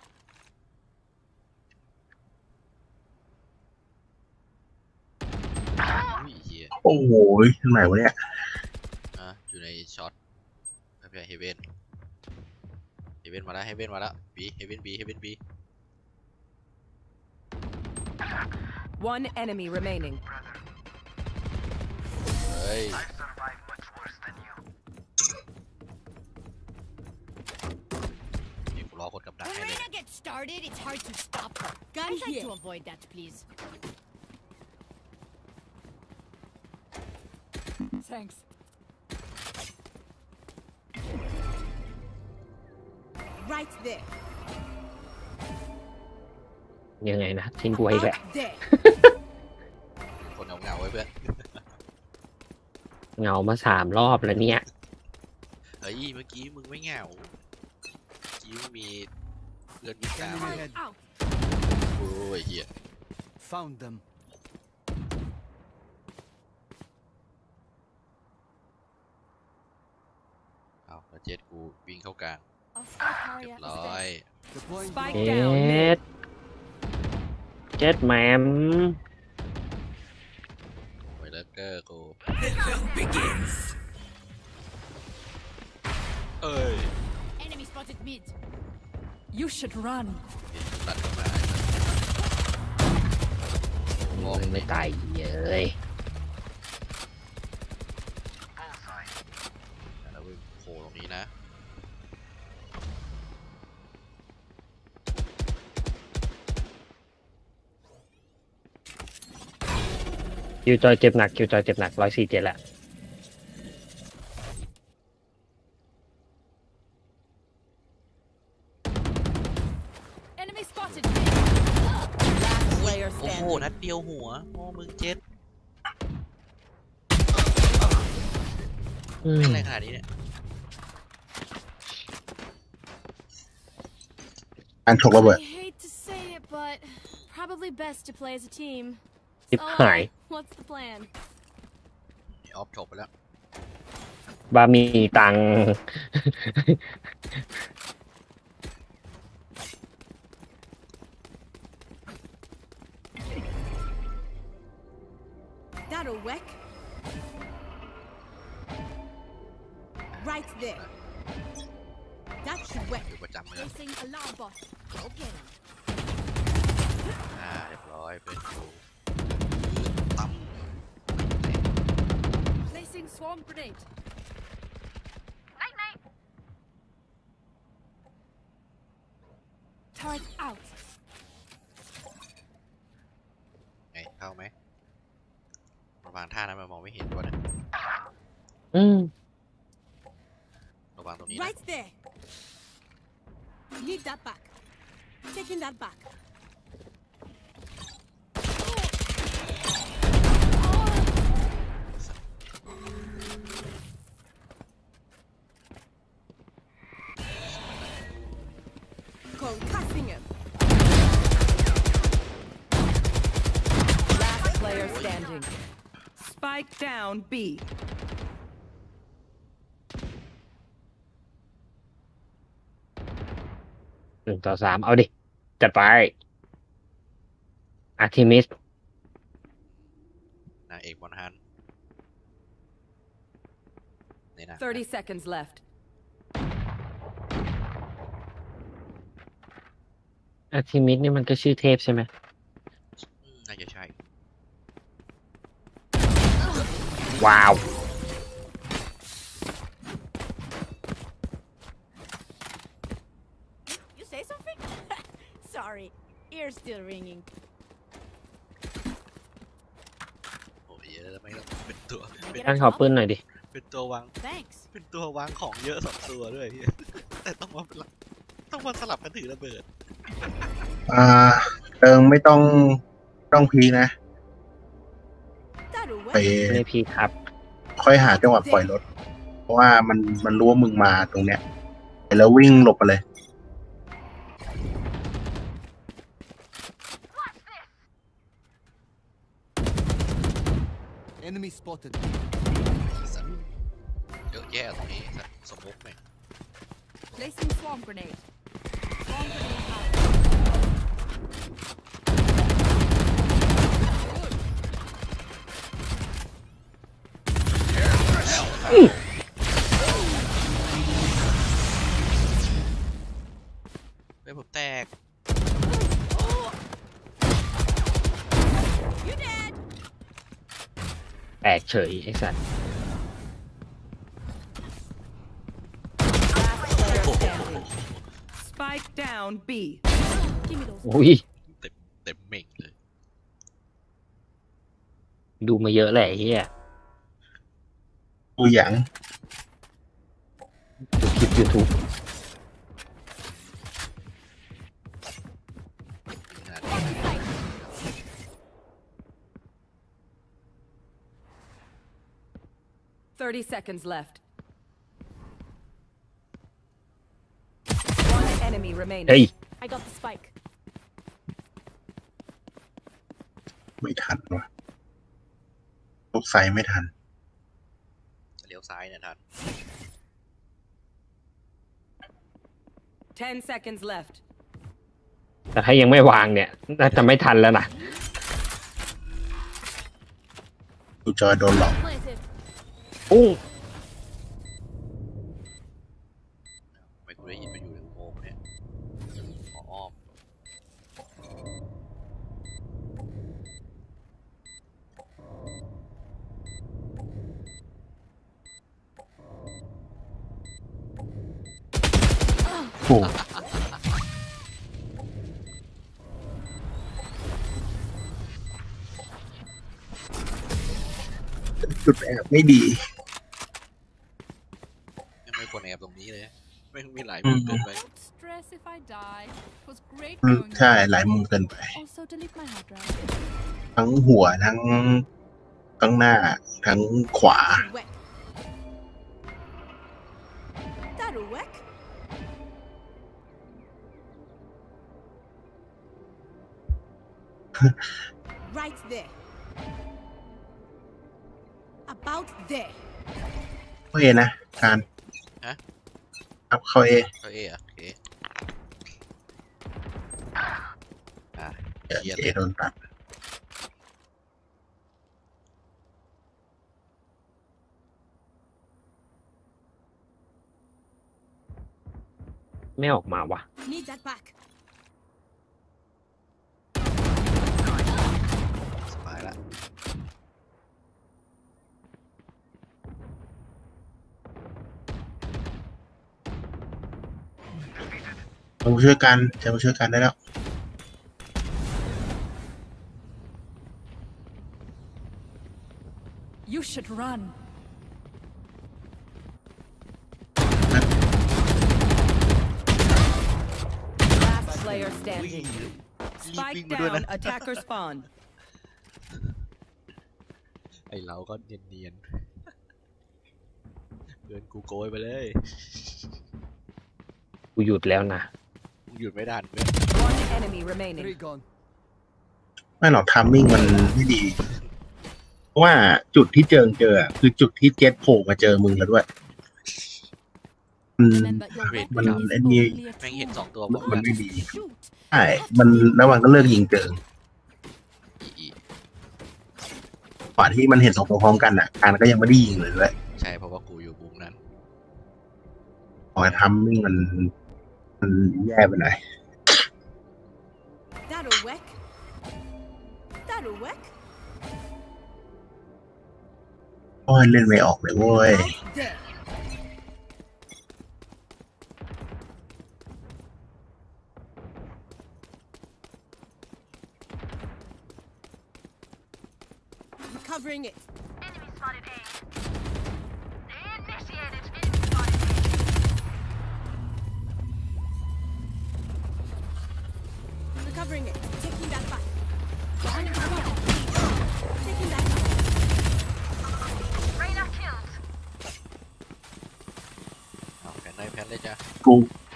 อุ้ยเหี้ยโอ้โหทางไหนวะเนี่ยอยู่ในช็อตเพื่อนเฮเว่นเว่นมาแล้วเฮเว่นมาแล้วบีเฮเว่นบี One enemy remaining. เฮ้ยนี่กูรอคนกับดักให้เลย When I get started, it's hard to stop her. I'd like to avoid that, please. Thanks. Right there. ยังไงนะทิ้งกูไว้แหละ There. คนเงาไว้เพื่อนเหงามา3 รอบแล้วเนี่ยเฮ้ยเมื่อกี้มึงไม่เหงาเมื่อกี้มึงมีเพื่อนวิ่งตาม Enemy ahead. Out. โอ้ยเหี้ย Found them. เอาแล้วเจ็ดกูวิ่งเข้ากลาง I'll start เรีย Harriet บร้อย Deploying Spike drone. เจ็ down mid. ดเจ็ดแหมมไวเลอร์เกอร์กูเอ้ย Enemy spotted mid. You should run. ตัดเข้ามาลองไม่ตายเยอะเลยแล้ววิ่งโผล่ตรงนี้นะคิวจอยเจ็บหนัก147แล้ว Enemy spotted mid. Last player โอ้โห standing. นัดเดียวหัวโอ้มึงเจ็ดอืมเป็นไรขนาดนี้เนี่ยอันถกระเบิด I hate to say it, but probably best to play as a team. ชิบ So, หาย what's the plan? ออฟถกไปแล้วบามีตังค์ That'll work. Right there. That should work. อยู่ประจำเลย Placing alarm bot. Okay. เรียบร้อยเป็นกูตั้ม Placing swarm grenade. Night night. Turret out. ไงเข้าไหมระวังท่านั้นมันมองไม่เห็นด้วยนะอืมระวังตรงนี้นะ Right there. Need that back. Taking that back. Concussing him. Last player standing. Spike down B. 1-3เอาดิจัดไปอาร์ทิมิสนางเอกบอลฮันนี่นะ 30 seconds left. อาร์ทิมิสนี่มันก็ชื่อเทพใช่ไหมน่าจะใช่ว้าว You say something? Sorry. Ear's still ringing. โอ้ยแล้วไม่ต้องเป็นตัวท่านขอปืนหน่อยดิเป็นตัววาง Thanks. เป็นตัววางของเยอะ2 ตัวด้วยเหี้ยแต่ต้องมาสลับกันถือระเบิดเติงไม่ต้องพีนะ That'll ไป work. ไม่พีครับค่อยหาจังหวะปล่อยรถ เพราะว่ามันรู้ว่ามึงมาตรงเนี้ยแล้ววิ่งหลบไปเลย Enemy spotted. เยอะแยะตรงนี้สมมุติไหม Placing swarm grenade. Swarm grenade out. เฉยไอ้สัตว์ Spike down B. Give me those. อุ้ยเต็มเม่งเลยดูมาเยอะแหละไอ้เฮียกูหยังดูคลิป YouTube 30 seconds left. One enemy remaining. เฮ้ย I got the spike. ไม่ทันวะลูกไซส์ไม่ทันเลี้ยวซ้ายเนี่ยทัน 10 seconds left. แต่ถ้ายังไม่วางเนี่ยน่าจะไม่ทันแล้วนะกูจอยโดนหลอก Planted. ปุ้งทำไมกูได้ยินมันอยู่ในอุโมงค์เนี่ยขออ้อมโอ้จุดแอบไม่ดียังไม่ควรแอบตรงนี้เลยไม่งมีหลายมุมเกินไป Don't stress if I die. It was great อืม knowing ใช่ you. หลายมุมเกินไป Also, delete my hard drive. ทั้งหัวทั้งหน้า ทั้งขวา Whack. That'll whack. Right there. About there. เข้าเอนะการฮะครับเข้าเอก็เออะโอเคอ่ะเดี๋ยวเกียร์เอโดนตัดไม่ออกมาวะ Need that back. สบายละจะมาช่วยกันได้แล้ว You should run. Last player standing. รีบ Spike วิ่งมาด้วย down. นะ Attacker spawn. ไอเราก็เนียนๆเดินกูโกยไปเลยกูหยุดแล้วนะมึงหยุดไม่ได้เว้ย One enemy remaining. Three gone. ไม่หรอกทัมมิ่งมันไม่ดี เพราะว่าจุดที่เจออะคือจุดที่เจ็ตโผล่มาเจอมึงแล้วด้วย Remember, your Wait, weapon man, is let me- only a แม่งเห็น tool. สองตัวบอกมันว่าไม่ดี Shoot. ใช่ มันแล้วมันก็เลิกยิงเกินอีกว่าที่มันเห็นสองตัวพร้อมกันอ่ะการก็ยังไม่ได้ยิงเลยด้วยใช่เพราะว่ากูอยู่มุมนั้นขอให้ทัมมิ่งมันแย่ไปหน่อย That'll whack. That'll whack. โอ้ยเล่นไม่ออกเลยเว้ย Out there. Covering it. Enemy spotted A. Initiated. Enemy spotted Recovering it. Taking that back. Taking that back. A. Reyna killed. เอาแผนได้แผนเลยจ้ะกู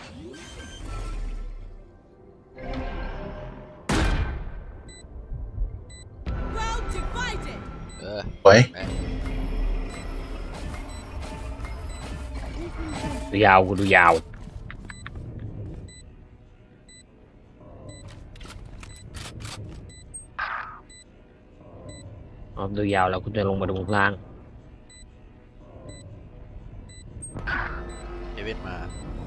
Well divided. เออไว้ไปดูยาวกูดูยาวออฟดูยาวแล้วกูจะลงมาดูข้างล่างเอเว่นมา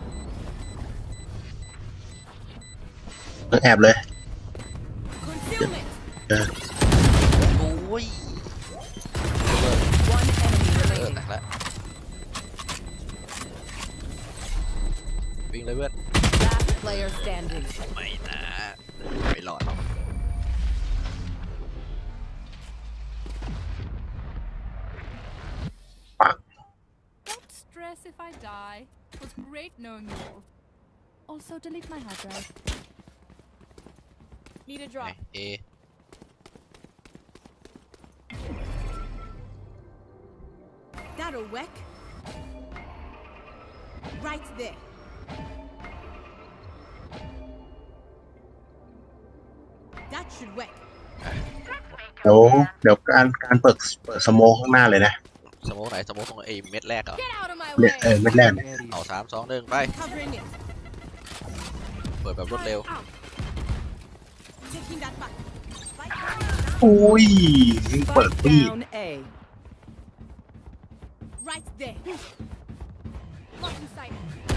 แอบเลย Concealment. เออโอ้ยวิ่งเลยเพื่อน Last player standing. ไม่นะไม่รอดหรอก Don't stress if I die. It was great knowing you all. Also, delete my hard drive. Need a ไหน drop. เอ That'll work. Right there. That should work. เดี๋ยวการเปิดสโมคข้างหน้าเลยนะสโมกไหนสโมกตรงไอ้เม็ดแรกเหรอ Get out of my เนี่ย way. เม็ดแรกเนี่ย Area. เอา3 2 1ไป Covering it. เปิดแบบรวดเร็ว Out. Taking that back. อุ้ยเปิด Spike ปีด down A. Right there. Lock in sight.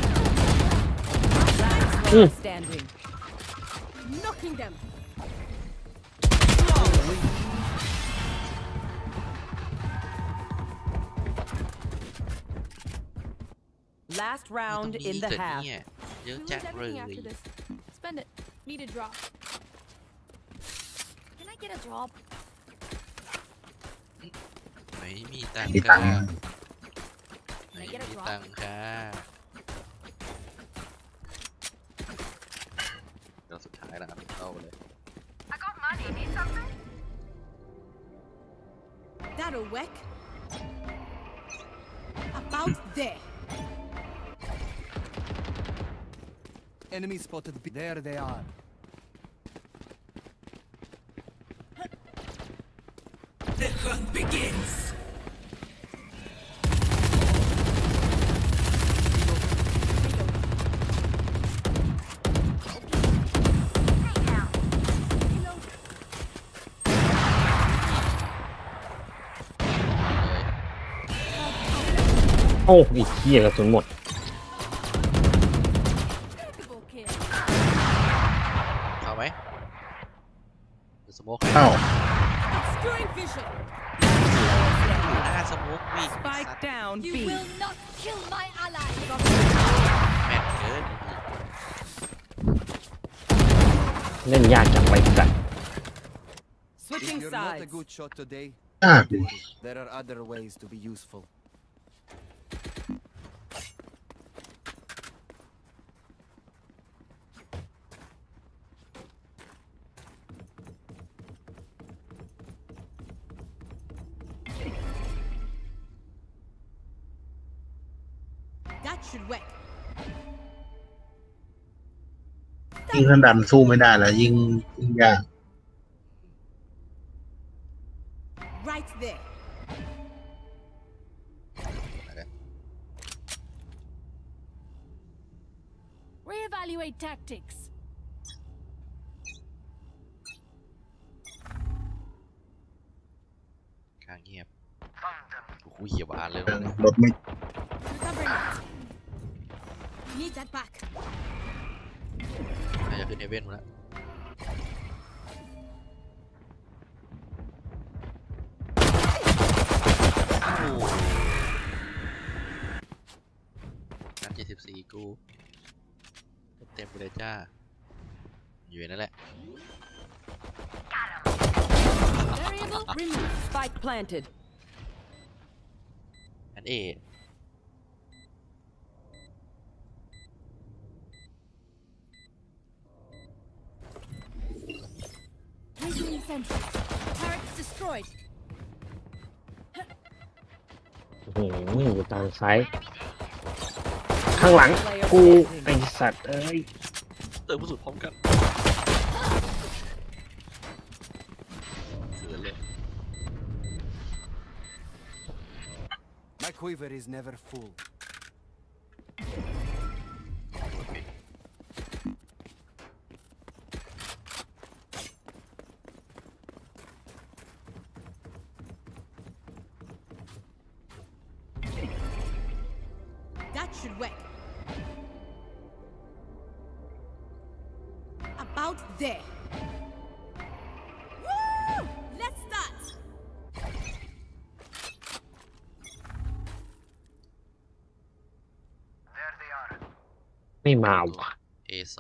Last player standing. Knocking them. Last ตรง round นี้ in the แต่ half. เนี่ยเยอะ We จัง lose เล everything ย after this. Spend it. Need a drop. Can I get a drop? ไม่มีตังมีค์ตัค่ะงค์ไม่มีตังค์ค่ะเดี๋ยวสุดท้ายแล้วครับเข้าไปเลย I got money. Need something? That'll work. About there. Enemy spotted. There they are. The hunt begins. โอ้อีกเหี้ยกระสุนหมด Double kill. เข้าไหมหรือสโมกเอ้า Obscuring vision. หน้าสโมกวิ่ง Spike down You B. will not kill my ally. แม่นเกินเล่นยากจังไปจัด Switching If you're not a sides. good shot today, ยากดิ there are other ways to be useful. That should work. ยิ่งท่านดันสู้ไม่ได้แล้วยิ่งยาก Right there. Reevaluate tactics. กลางเงียบโอ้โหเหยียบอ่านเลยรถไม่ Covering it. Need that back. น่าจะขึ้นเฮเว่นมาแล้วนัด74กูเต็มไปเลยจ้าอยู่นั่นแหละ Variable removed. Spike planted. อันเอ Placing sentry. Turrets destroyed. โอ้โหอยู่ทางซ้ายข้างหลังกูไอสัตว์เอ้ยเติมผู้สุดพร้อมกันเสือเลย My quiver is never full. That should work. About there. Woo! Let's start. There they are. ไม่มาว่ะ A2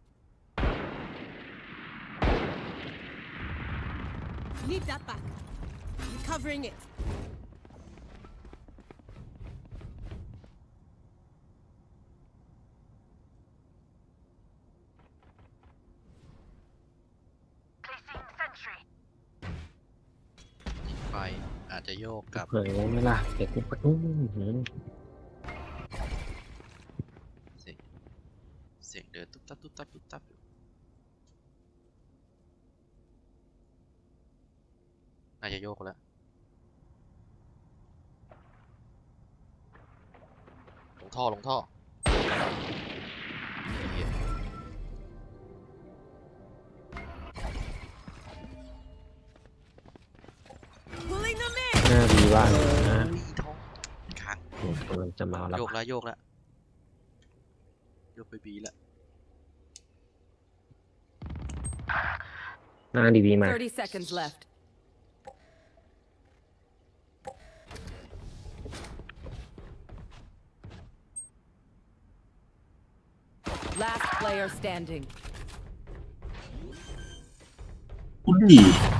Need that back. Recovering it. Placing sentry. ไปอาจจะโยกกลับเผยไว้ไหมล่ะเด็กกูเสียงเดินตุ๊บตับตุ๊บตับตุ๊บตับอยู่น่าจะโยกแล้วลงท่อเหี้ย Pulling them in. หน้าดีบ้านนะท้องค้างกำลังจะมาแล้วโยกแล้วโยกไปบีแล้วหน้าดีมา 30 seconds left. Last player standing. คุณดี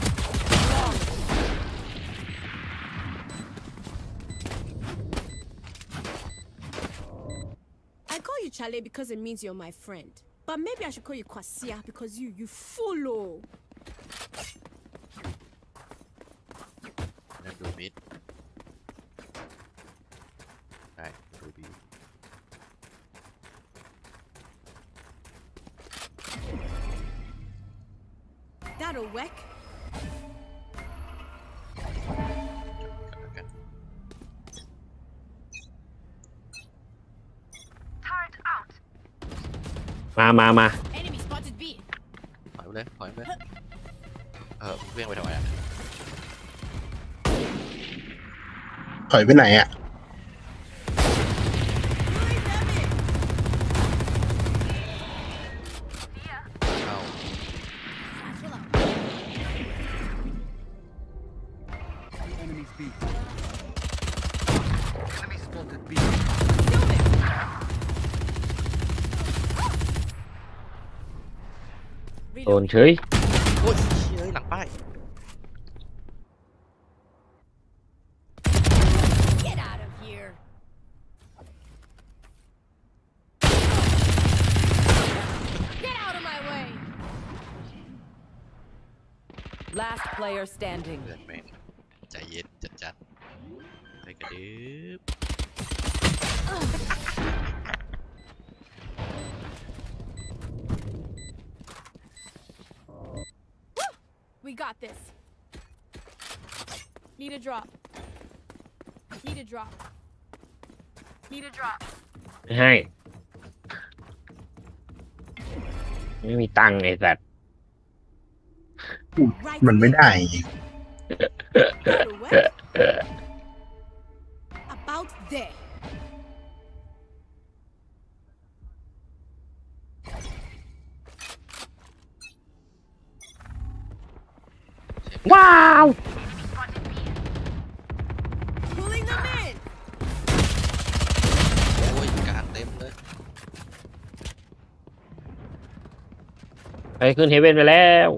I call you Chale because it means you're my friend. But maybe I should call you Kwasia because you follow. นั่นดูมิดได้ดูบี That'll work. กัน Turret out. มา Enemy spotted B. ถอยไปเลยมึงเวี่ยงไปทำไมอ่ะถอยไปไหนอ่ะ Pulling them in. เข้า Satchel out. Enemies B. Enemy spotted B. โดนเฉยโอ้ยเฮ้ยหลังป้าย Get out of here. Get out of my way. Last player standing. เพื่อนแม่งใจเย็นจัดไปกระดึบ We got this. Need a drop. Need a drop. Need a drop. ไม่ให้ ไม่มีตังค์ไอ้สัตว์ Right มันไม่ได้ That'll work. About there. ว้าว Pulling them in. โอ้ยการเต็มเลยไปขึ้นเฮเว่นไปแล้ว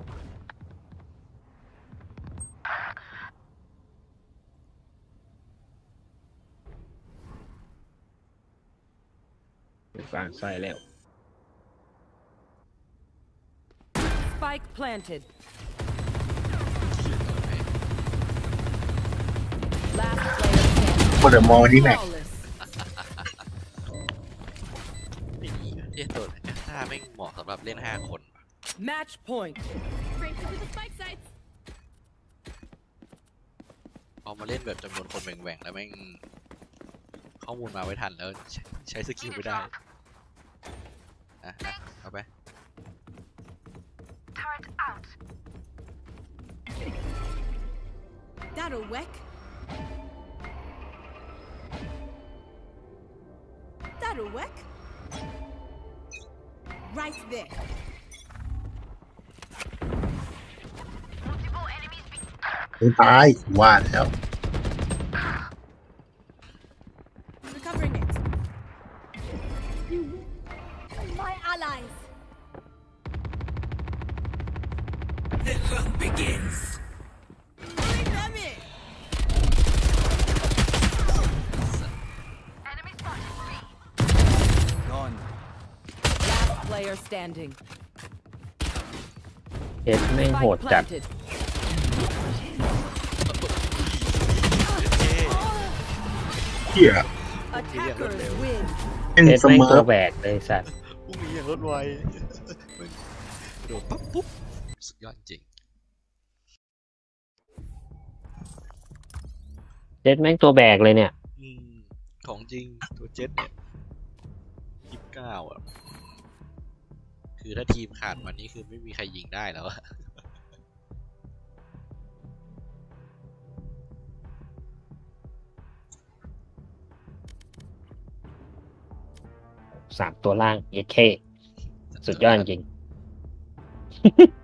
อยู่กลางไส้แล้ว Spike planted. Last player standing. คนเดี๋ยวมองที่แม็ก Flawless. ไม่ดีเที่ยตัวเนี่ยถ้าไม่เหมาะสำหรับเล่น5 คน Match point. Break into the spike sites. เอามาเล่นแบบจำนวนคนแหว่งๆแล้วแม่งข้อมูลมาไว้ทันแล้วใช้สกิลไม่ได้เอาไป Turret out. That'll work. That'll work. Right there. Multiple enemies be ไม่ตายว่าแล้ว Recovering it. allies. The hunt begins. Bring them in. Enemy spotted B. Gone. Last player standing. เจ็ดแม่งโหด Spike จัด planted. เหี้ย Attackers win. เป็นเจ็ดเสแม่งมอตัวแบกเลยสัตว์พรุ่งนี้อย่างรถไวโดดปั๊บปุ๊บสุดยอดจริงเจ็ดแม่งตัวแบกเลยเนี่ยของจริงตัวเจ็ตเนี่ย29อ่ะคือถ้าทีมขาดวันนี้คือไม่มีใครยิงได้แล้วอะ 3 ตัวล่างเอเคสุดยอดจริง